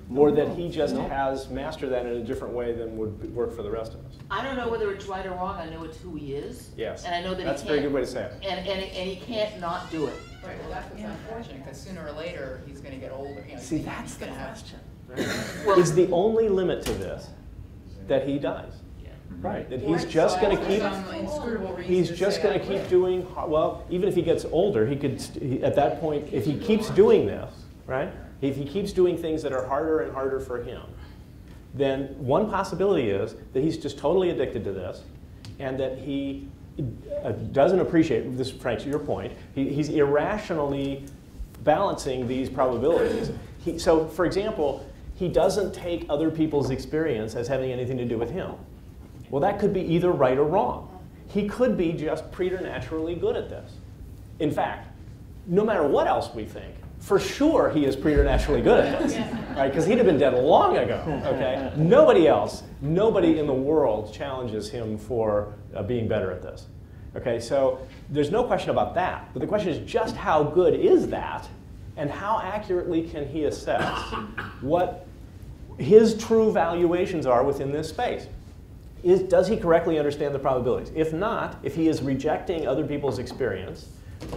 or that he just has mastered that in a different way than would work for the rest of us. I don't know whether it's right or wrong, I know it's who he is. Yes, and I know that that's he a very can't, good way to say it. And he can't not do it. Right, well, that's what's unfortunate, because sooner or later, he's gonna get older, you know. See, he's that's the gonna have- question. Well, Is the only limit to this that he dies? Right, that he's just going to keep. He's just going to keep doing. Well, even if he gets older, he could. At that point, if he keeps doing this, right? If he keeps doing things that are harder and harder for him, then one possibility is that he's just totally addicted to this, and that he doesn't appreciate this. Frank, to your point, he's irrationally balancing these probabilities. So, for example, he doesn't take other people's experience as having anything to do with him. Well, that could be either right or wrong. He could be just preternaturally good at this. In fact, no matter what else we think, for sure he is preternaturally good at this, right? Because he'd have been dead long ago, okay? Nobody in the world challenges him for being better at this, okay? So there's no question about that. But the question is just how good is that, and how accurately can he assess what his true valuations are within this space? Does he correctly understand the probabilities? If not, if he is rejecting other people's experience,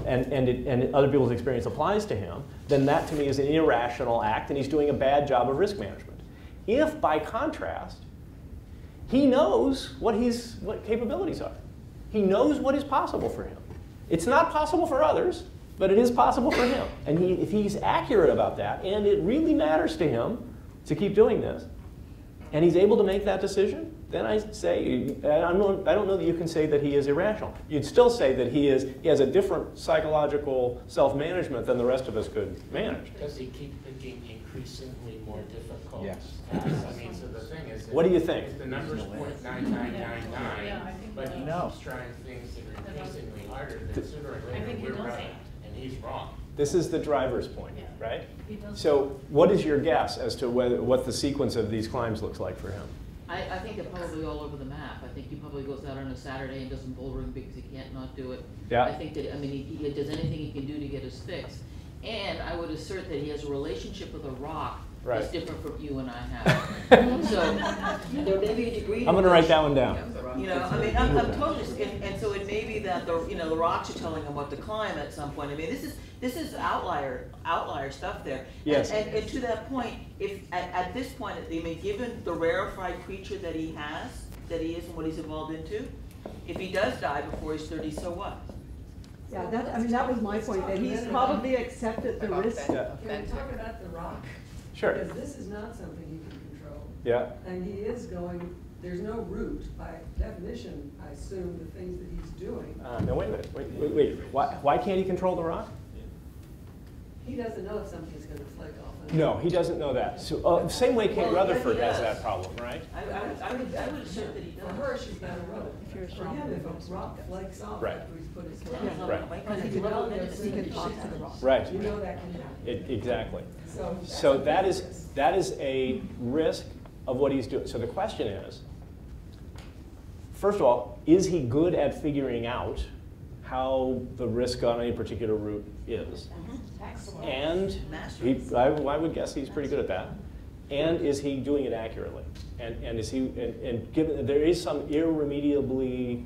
and other people's experience applies to him, then that to me is an irrational act, and he's doing a bad job of risk management. If, by contrast, he knows what capabilities are, he knows what is possible for him. It's not possible for others, but it is possible for him. And if he's accurate about that, and it really matters to him to keep doing this, and he's able to make that decision, then I say, I don't know that you can say that he is irrational. You'd still say that he has a different psychological self-management than the rest of us could manage. Does he keep picking increasingly more difficult? Yes. I mean, so the thing is, what do you think? If the number's .9999, but he keeps trying things that are increasingly harder, then sooner or later we're right, and he's wrong. This is the driver's point, right? So what is your guess as to what the sequence of these climbs looks like for him? I think they're probably all over the map. I think he probably goes out on a Saturday and doesn't bouldering because he can't not do it. Yeah. I think that, I mean, he does anything he can do to get his fix. And I would assert that he has a relationship with a rock that's different from you and I have. So there may be a degree. I'm going to write that one down. You know, I mean, I'm totally, and so it may be that the rocks are telling him what to climb at some point. I mean, this is outlier stuff there. Yes. And to that point, if at this point, I mean, given the rarefied creature that he is and what he's evolved into, if he does die before he's 30, so what? Yeah, that was my point, that he's probably accepted the risk. Yeah. Can we talk about the rock? Sure. Because this is not something he can control. Yeah. And he is going, there's no route, by definition, I assume, the things that he's doing. No, wait a minute. Wait. Why can't he control the rock? He doesn't know if something's going to flake off. No, he doesn't know that. So, same way Kate Rutherford has that problem, right? I would assert that he does. For her, she's got a rope. For him, if a rock flakes off after he's put his foot on, Right. he can talk to the rock. Right. You know that can happen. Exactly. So that is a risk of what he's doing. So the question is, first of all, is he good at figuring out how the risk on any particular route is? And I would guess he's pretty good at that. And is he doing it accurately? And is he and given there is some irremediably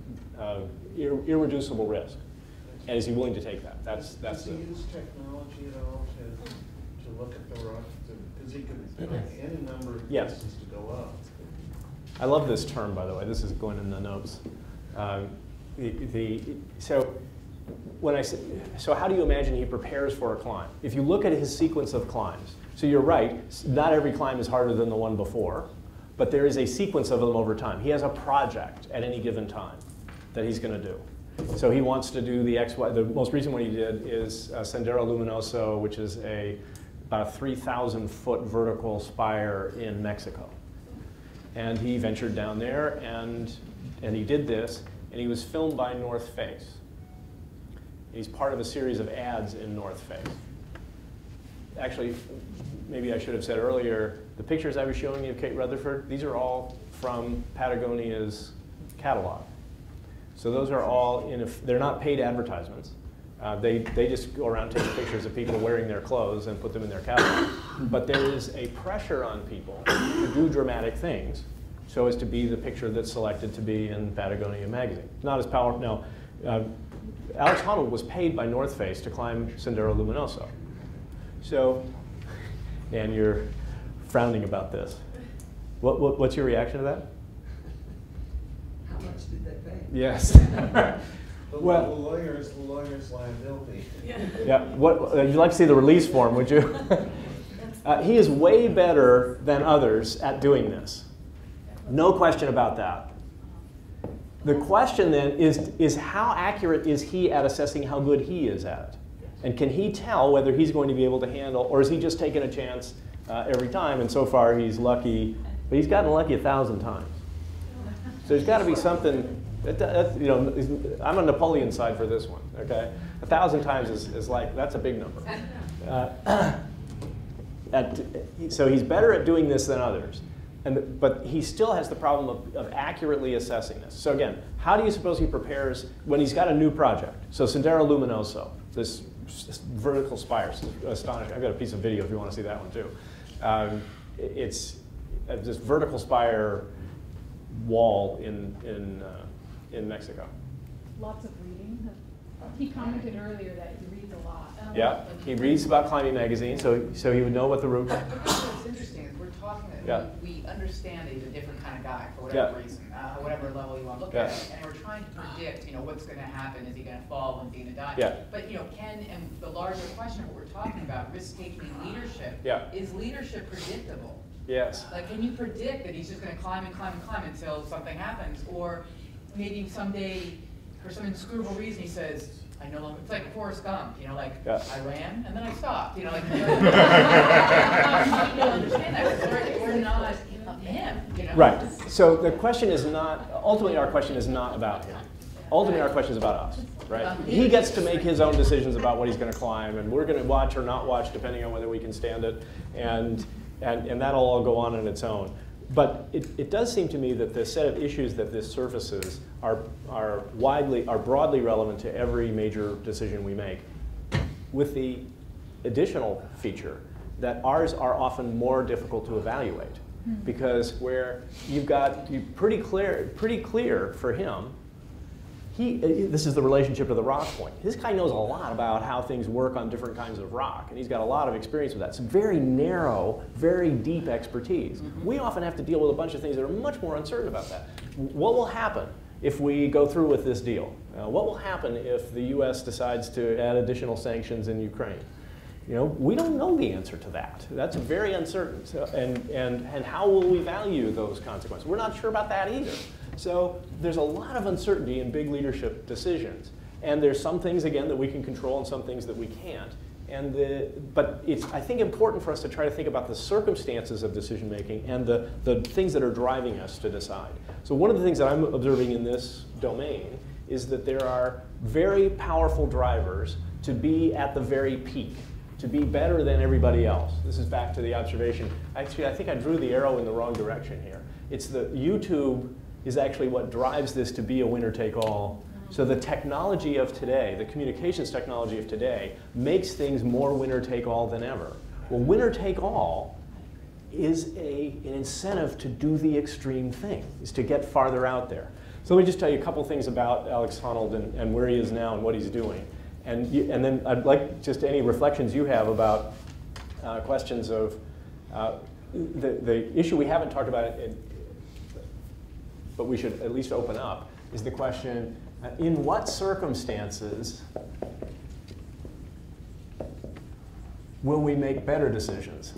irreducible risk, and is he willing to take that? Does he use technology at all to look at the rock? Because he could pick any number of places to go up. I love this term, by the way. This is going in the notes. So how do you imagine he prepares for a climb? If you look at his sequence of climbs, so you're right, not every climb is harder than the one before, but there is a sequence of them over time. He has a project at any given time that he's going to do. So he wants to do the most recent one he did is Sendero Luminoso, which is about a 3,000-foot vertical spire in Mexico. And he ventured down there, and he did this, and he was filmed by North Face. He's part of a series of ads in North Face. Actually, maybe I should have said earlier, the pictures I was showing you of Kate Rutherford, these are all from Patagonia's catalog. So those are all, they're not paid advertisements. They just go around taking pictures of people wearing their clothes and put them in their catalog. But there is a pressure on people to do dramatic things so as to be the picture that's selected to be in Patagonia magazine. Not as powerful. Now, Alex Honnold was paid by North Face to climb Sendero Luminoso. So, and you're frowning about this. What's your reaction to that? How much did they pay? Yes. The lawyer's liability. Yeah. You'd like to see the release form, would you? He is way better than others at doing this. No question about that. The question then is how accurate is he at assessing how good he is at it? And can he tell whether he's going to be able to handle, or is he just taking a chance every time? And so far he's lucky, but he's gotten lucky 1,000 times. So there's got to be something. You know, I'm on Napoleon's side for this one. Okay, 1,000 times is like, that's a big number. So he's better at doing this than others, but he still has the problem of accurately assessing this. So again, how do you suppose he prepares when he's got a new project? So Sendero Luminoso, this vertical spire, astonishing. I've got a piece of video if you want to see that one too. It's this vertical spire wall in Mexico. Lots of reading. He commented earlier that he reads a lot. Yeah, he reads about climbing magazine, so he would know what the route. What's interesting is we're talking that we understand that he's a different kind of guy for whatever reason, whatever level you want to look at it, and we're trying to predict, what's going to happen. Is he going to fall? When's he going to die? Yeah. But and the larger question of what we're talking about, risk-taking leadership. Yeah. Is leadership predictable? Yes. Like, can you predict that he's just going to climb and climb and climb until something happens, or maybe someday, for some inscrutable reason, he says, I no longer, it's like Forrest Gump, I ran and then I stopped, you don't understand that, because we're not him, Right, so the question is not, ultimately our question is not about him. Ultimately our question is about us, right? He gets to make his own decisions about what he's going to climb, and we're going to watch or not watch depending on whether we can stand it, and that'll all go on its own. But it does seem to me that the set of issues that this surfaces are broadly relevant to every major decision we make, with the additional feature that ours are often more difficult to evaluate, because where you've got pretty clear for him. This is the relationship to the rock point. This guy knows a lot about how things work on different kinds of rock, and he's got a lot of experience with that. It's very narrow, very deep expertise. We often have to deal with a bunch of things that are much more uncertain about that. What will happen if we go through with this deal? What will happen if the US decides to add additional sanctions in Ukraine? We don't know the answer to that. That's very uncertain. So, and how will we value those consequences? We're not sure about that either. So there's a lot of uncertainty in big leadership decisions. And there's some things, again, that we can control and some things that we can't. But it's, I think, important for us to try to think about the circumstances of decision making and the things that are driving us to decide. So one of the things that I'm observing in this domain is that there are very powerful drivers to be at the very peak, to be better than everybody else. This is back to the observation. Actually, I think I drew the arrow in the wrong direction here. It's the YouTube is actually what drives this to be a winner-take-all. So the technology of today, the communications technology of today, makes things more winner-take-all than ever. Well, winner-take-all is an incentive to do the extreme thing, is to get farther out there. So let me just tell you a couple things about Alex Honnold and where he is now and what he's doing. And then I'd like just any reflections you have about questions of the issue we haven't talked about, but we should at least open up, is the question, in what circumstances will we make better decisions?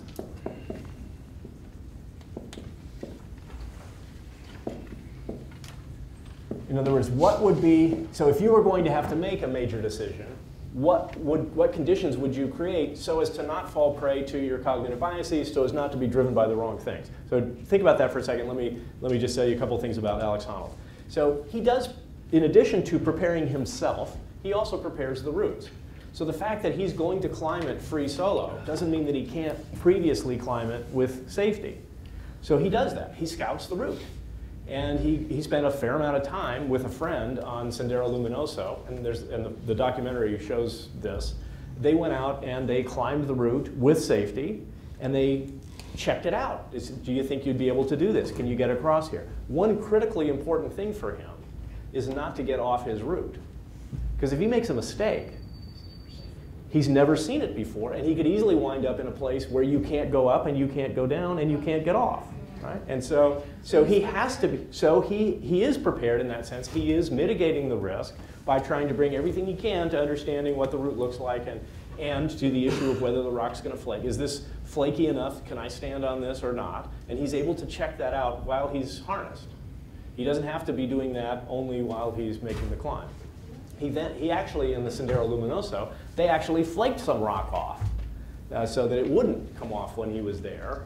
In other words, what would be, so if you were going to have to make a major decision, what conditions would you create so as to not fall prey to your cognitive biases, so as not to be driven by the wrong things? So think about that for a second. Let me just tell you a couple things about Alex Honnold. So he does, in addition to preparing himself, he also prepares the routes. So the fact that he's going to climb it free solo doesn't mean that he can't previously climb it with safety. So he does that. He scouts the route. And he spent a fair amount of time with a friend on Sendero Luminoso, and the documentary shows this. They went out and they climbed the route with safety, and they checked it out. Do you think you'd be able to do this? Can you get across here? One critically important thing for him is not to get off his route. Because if he makes a mistake, he's never seen it before, and he could easily wind up in a place where you can't go up and you can't go down and you can't get off. Right? And so he has to be, so he is prepared in that sense. He is mitigating the risk by trying to bring everything he can to understanding what the route looks like and to the issue of whether the rock's going to flake. Is this flaky enough? Can I stand on this or not? And he's able to check that out while he's harnessed. He doesn't have to be doing that only while he's making the climb. He actually, in the Sendero Luminoso, they actually flaked some rock off so that it wouldn't come off when he was there.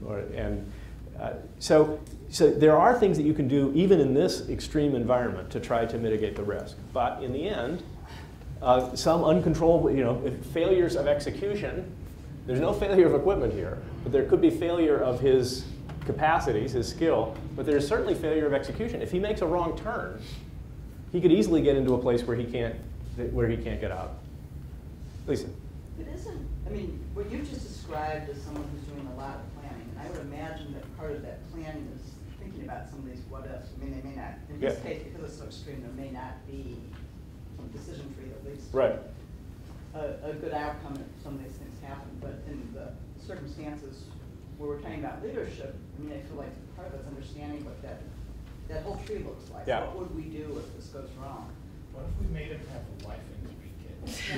So there are things that you can do even in this extreme environment to try to mitigate the risk. But in the end, some uncontrollable, failures of execution, there's no failure of equipment here, but there could be failure of his capacities, his skill, but there's certainly failure of execution. If he makes a wrong turn, he could easily get into a place where he can't get out. Lisa. It isn't, I mean, what you just described as someone who's doing a lot of planning, and I would imagine that part of that planning is thinking about some of these what-ifs. I mean, they may not, in this case, because it's so extreme, there may not be some decision tree that leads to a good outcome if some of these things happen. But in the circumstances where we're talking about leadership, I mean, I feel like part of it's understanding what that whole tree looks like. Yeah. What would we do if this goes wrong? What if we made him have a wife and 3 kids?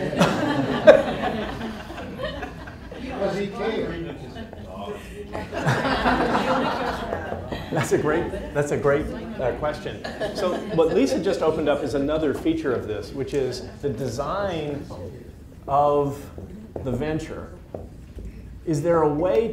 Because he can. That's a great question. So what Lisa just opened up is another feature of this, which is the design of the venture. Is there a way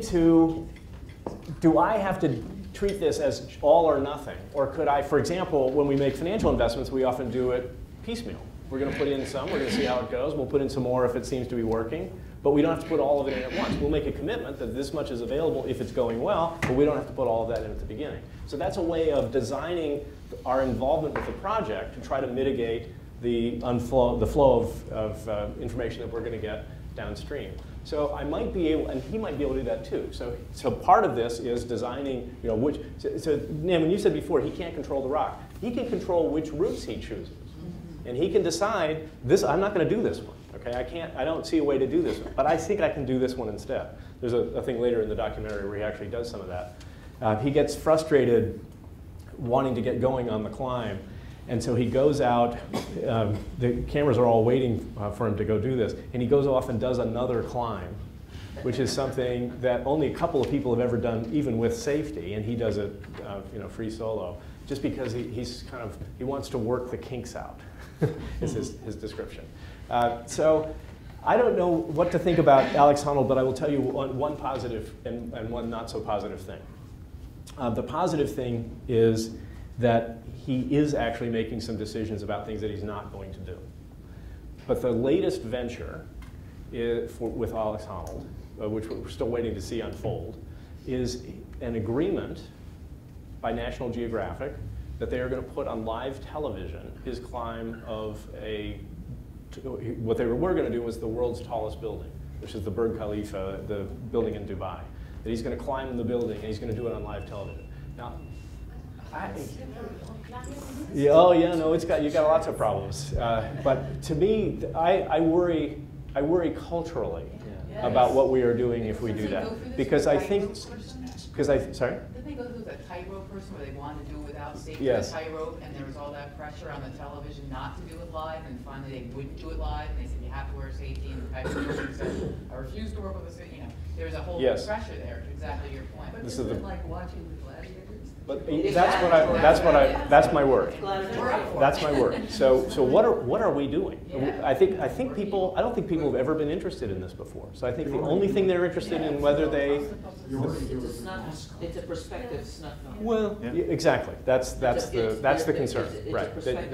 do I have to treat this as all or nothing? Or could I, for example, when we make financial investments, we often do it piecemeal. We're going to put in some, we're going to see how it goes, we'll put in some more if it seems to be working, but we don't have to put all of it in at once. We'll make a commitment that this much is available if it's going well, but we don't have to put all of that in at the beginning. So that's a way of designing our involvement with the project to try to mitigate the flow of information that we're going to get downstream. So I might be able, and he might be able to do that too. So part of this is designing, Nan, when you said before he can't control the rock, he can control which routes he chooses. And he can decide, I'm not going to do this one. Okay, I don't see a way to do this one, but I think I can do this one instead. There's a thing later in the documentary where he actually does some of that. He gets frustrated wanting to get going on the climb, and so he goes out, the cameras are all waiting for him to go do this, and he goes off and does another climb, which is something that only a couple of people have ever done, even with safety, and he does it free solo, just because he wants to work the kinks out, is his description. So I don't know what to think about Alex Honnold, but I will tell you one positive and one not so positive thing. The positive thing is that he is actually making some decisions about things that he's not going to do. But the latest venture with Alex Honnold, which we're still waiting to see unfold, is an agreement by National Geographic that they are going to put on live television his climb of what they were going to do was the world's tallest building, which is the Burj Khalifa, the building in Dubai. That he's going to climb the building and he's going to do it on live television. Now, you got lots of problems. But to me, I worry culturally about what we are doing if we do that, because I think, sorry. Didn't they go through that tightrope person where they wanted to do it without safety tightrope, and there was all that pressure on the television not to do it live, and finally they wouldn't do it live, and they said you have to wear safety, and the tightrope person said I refuse to work with a safety. There was a whole pressure there. To exactly your point. But isn't it like watching the gladiators? But that's my work. That's my work. So what are we doing? I don't think people have ever been interested in this before. So I think the only thing they're interested in whether they. It's a perspective snuff. Well, exactly. That's the concern, right?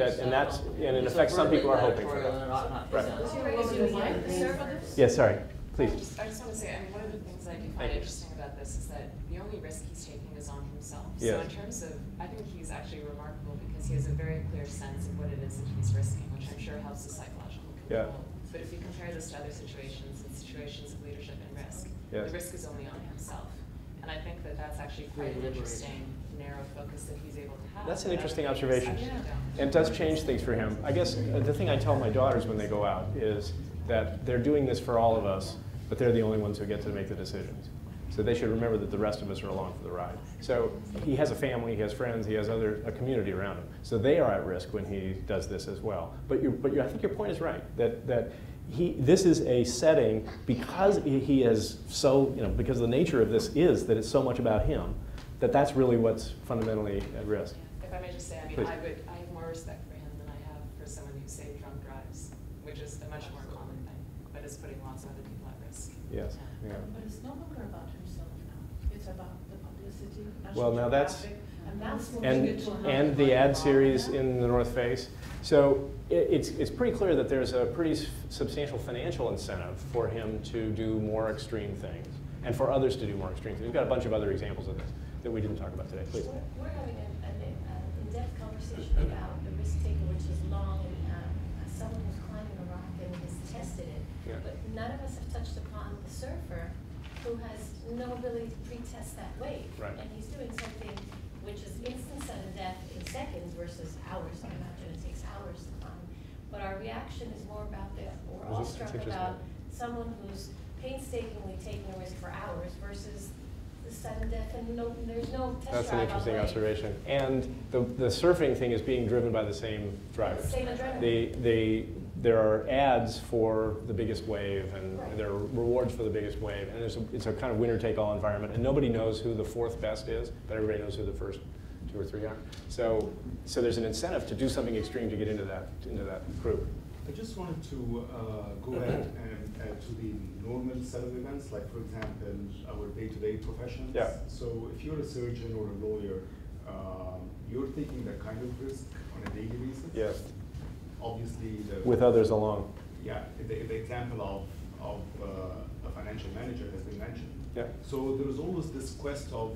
And in effect, some people are hoping for that. Right. Yeah. Sorry. Please. I just want to say, I mean, one of the things I do find interesting about this is that the only risk he's taking is on himself. Yes. So in terms of, I think he's actually remarkable because he has a very clear sense of what it is that he's risking, which I'm sure helps the psychological control. Yeah. But if you compare this to other situations and situations of leadership and risk, Yes. the risk is only on himself. And I think that that's actually quite an interesting narrow focus that he's able to have. That's an that interesting other leaders observation. actually don't. And it does change things for him. I guess the thing I tell my daughters when they go out is that they're doing this for all of us, but they're the only ones who get to make the decisions. So they should remember that the rest of us are along for the ride. So he has a family, he has friends, he has a community around him. So they are at risk when he does this as well. But I think your point is right, that this is a setting because he is so, because the nature of this is that it's so much about him, that's really what's fundamentally at risk. If I may just say, I mean, Please. I have more respect for him than I have for someone who, say, drunk drives, which is a much more common thing, but is putting lots of other people at risk. Yes. Yeah. But it's no longer about himself now. It's about the publicity. Well, now that's and that's moving it to another the ad level. series in the North Face. So it's pretty clear that there's a pretty substantial financial incentive for him to do more extreme things and for others to do more extreme things. We've got a bunch of other examples of this that we didn't talk about today. Please. We're having an in-depth conversation about the risk taker, which is long, and someone who's climbing a rock and has tested it. Yeah. But none of us have touched upon the surfer who has no ability to pre-test that wave. Right. And he's doing something which is instant sudden death in seconds versus hours. I imagine it takes hours to climb. But our reaction is more about we're all struck about someone who's painstakingly taking a risk for hours versus the sudden death, and there's no test That's an drive interesting on the way. observation. And the surfing thing is being driven by the same drivers. Same adrenaline. There are ads for the biggest wave, and there are rewards for the biggest wave, and it's a kind of winner-take-all environment, and nobody knows who the fourth best is, but everybody knows who the first 2 or 3 are. So there's an incentive to do something extreme to get into that group. I just wanted to go back and add to the normal set of events, like for example, our day-to-day professions. Yeah. So if you're a surgeon or a lawyer, you're taking that kind of risk on a daily basis. Yes. Obviously, with others along. Yeah, the example of a financial manager has been mentioned. Yeah. So there is always this quest of,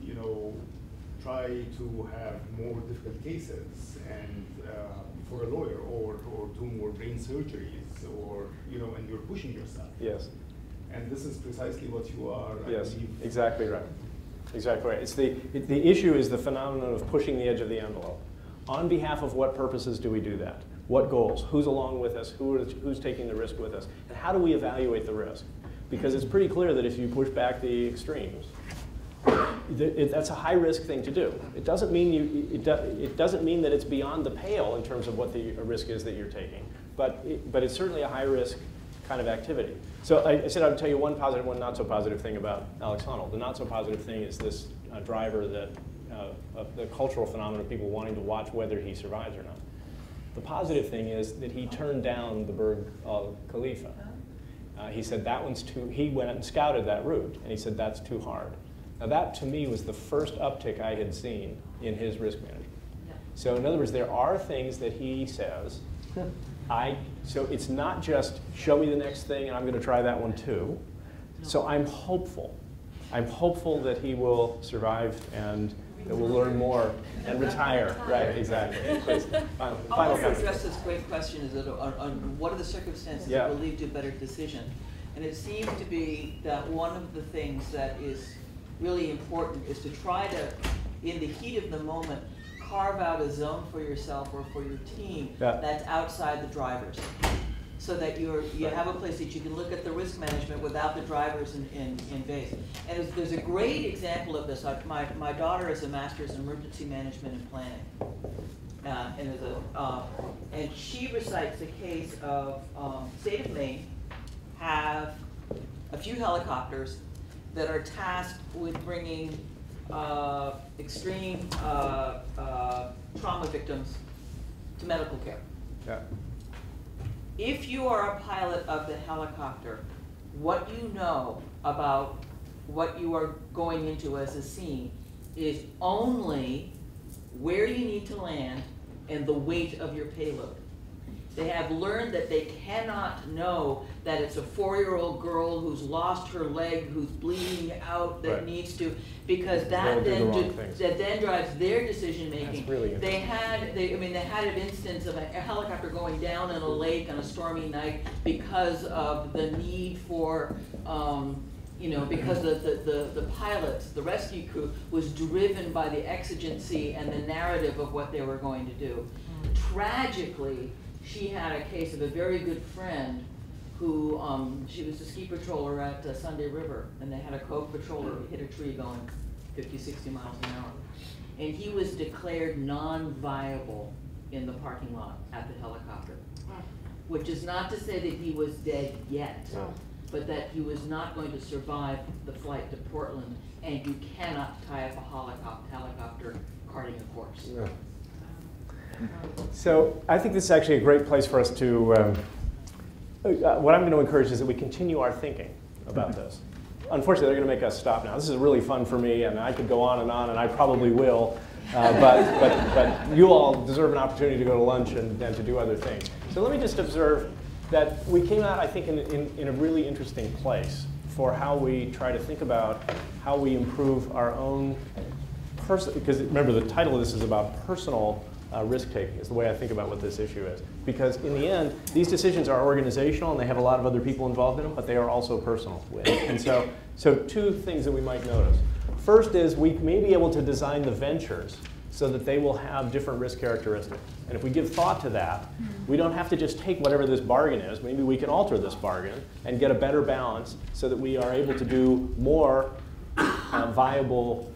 try to have more difficult cases and for a lawyer or do more brain surgeries or, and you're pushing yourself. Yes. And this is precisely what you are, I Yes, believe. exactly right. Exactly right. The issue is the phenomenon of pushing the edge of the envelope. On behalf of what purposes do we do that? What goals? Who's along with us? Who's taking the risk with us? And how do we evaluate the risk? Because it's pretty clear that if you push back the extremes, that's a high-risk thing to do. It doesn't mean it doesn't mean that it's beyond the pale in terms of what the risk is that you're taking, but it's certainly a high-risk kind of activity. So I said I would tell you one positive, one not so positive thing about Alex Honnold. The not so positive thing is this driver that of the cultural phenomenon of people wanting to watch whether he survives or not. The positive thing is that he turned down the Burj Al Khalifa. He said that one's too. He went and scouted that route, and he said that's too hard. Now that, to me, was the first uptick I had seen in his risk management. Yeah. So in other words, there are things that he says, so it's not just show me the next thing and I'm going to try that one too. No. So I'm hopeful. I'm hopeful that he will survive and that we'll learn more and retire. Right, exactly. Final I want to comment. address this great question is that on what are the circumstances that will lead to a better decision? And it seems to be that one of the things that is really important is to try to, in the heat of the moment, carve out a zone for yourself or for your team that's outside the drivers, so that you have a place that you can look at the risk management without the drivers in base. And there's a great example of this. My daughter is a master's in emergency management and planning, and she recites the case of state of Maine have a few helicopters that are tasked with bringing extreme trauma victims to medical care. Yeah. If you are a pilot of the helicopter, what you know about what you are going into as a scene is only where you need to land and the weight of your payload. They have learned that they cannot know that it's a 4-year-old girl who's lost her leg, who's bleeding out, that needs to, because that then drives their decision making. That's really they had an instance of a helicopter going down in a lake on a stormy night because of the need for, because the pilots, the rescue crew, was driven by the exigency and the narrative of what they were going to do. Tragically, she had a case of a very good friend who, she was a ski patroller at Sunday River, and they had a co-patroller who hit a tree going 50, 60 miles an hour. And he was declared non-viable in the parking lot at the helicopter, which is not to say that he was dead yet, but that he was not going to survive the flight to Portland, and you cannot tie up a helicopter carting a corpse. Yeah. So I think this is actually a great place for us to, what I'm going to encourage is that we continue our thinking about this. Unfortunately, they're going to make us stop now. This is really fun for me, and I could go on, and I probably will. But you all deserve an opportunity to go to lunch and to do other things. So let me just observe that we came out, I think, in a really interesting place for how we try to think about how we improve our own because remember, the title of this is about personal risk-taking, is the way I think about what this issue is. Because in the end, these decisions are organizational, and they have a lot of other people involved in them, but they are also personal. And so two things that we might notice. First is we may be able to design the ventures so that they will have different risk characteristics. And if we give thought to that, we don't have to just take whatever this bargain is. Maybe we can alter this bargain and get a better balance so that we are able to do more valuable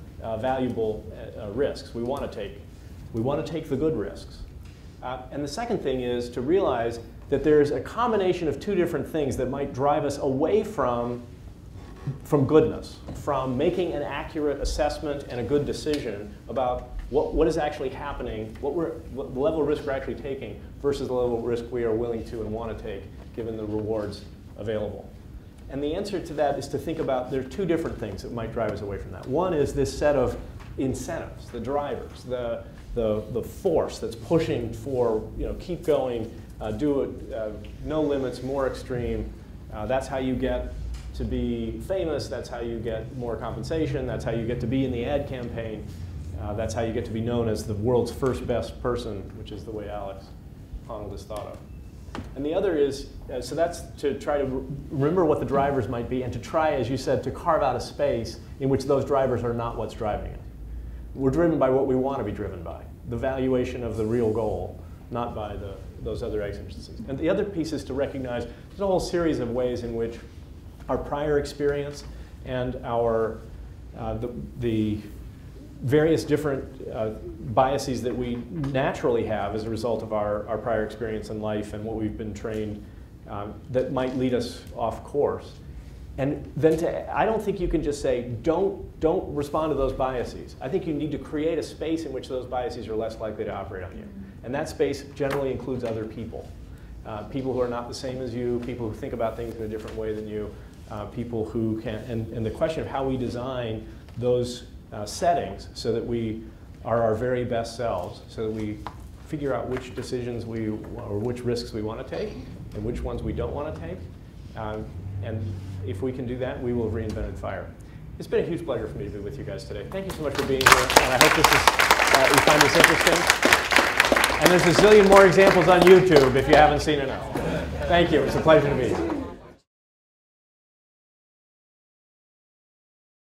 risks. We want to take the good risks. And the second thing is to realize that there's a combination of two different things that might drive us away from goodness, from making an accurate assessment and a good decision about what is actually happening, what level of risk we're actually taking versus the level of risk we are willing to and want to take given the rewards available. And the answer to that is to think about, there are two different things that might drive us away from that. One is this set of incentives, the drivers, the force that's pushing for, keep going, do it, no limits, more extreme. That's how you get to be famous. That's how you get more compensation. That's how you get to be in the ad campaign. That's how you get to be known as the world's first best person, which is the way Alex Honnold is thought of. And the other is, so that's to try to remember what the drivers might be and to try, as you said, to carve out a space in which those drivers are not what's driving it. We're driven by what we want to be driven by, the valuation of the real goal, not by those other exigencies. And the other piece is to recognize there's a whole series of ways in which our prior experience and our the various different biases that we naturally have as a result of our prior experience in life and what we've been trained that might lead us off course. And then I don't think you can just say, don't respond to those biases. I think you need to create a space in which those biases are less likely to operate on you. And that space generally includes other people. People who are not the same as you, people who think about things in a different way than you, people who can, and the question of how we design those settings so that we are our very best selves, so that we figure out which decisions or which risks we want to take and which ones we don't want to take. And if we can do that, we will have reinvented fire. It's been a huge pleasure for me to be with you guys today. Thank you so much for being here, and I hope you find this interesting. And there's a zillion more examples on YouTube if you haven't seen enough. Thank you. It's a pleasure to be here.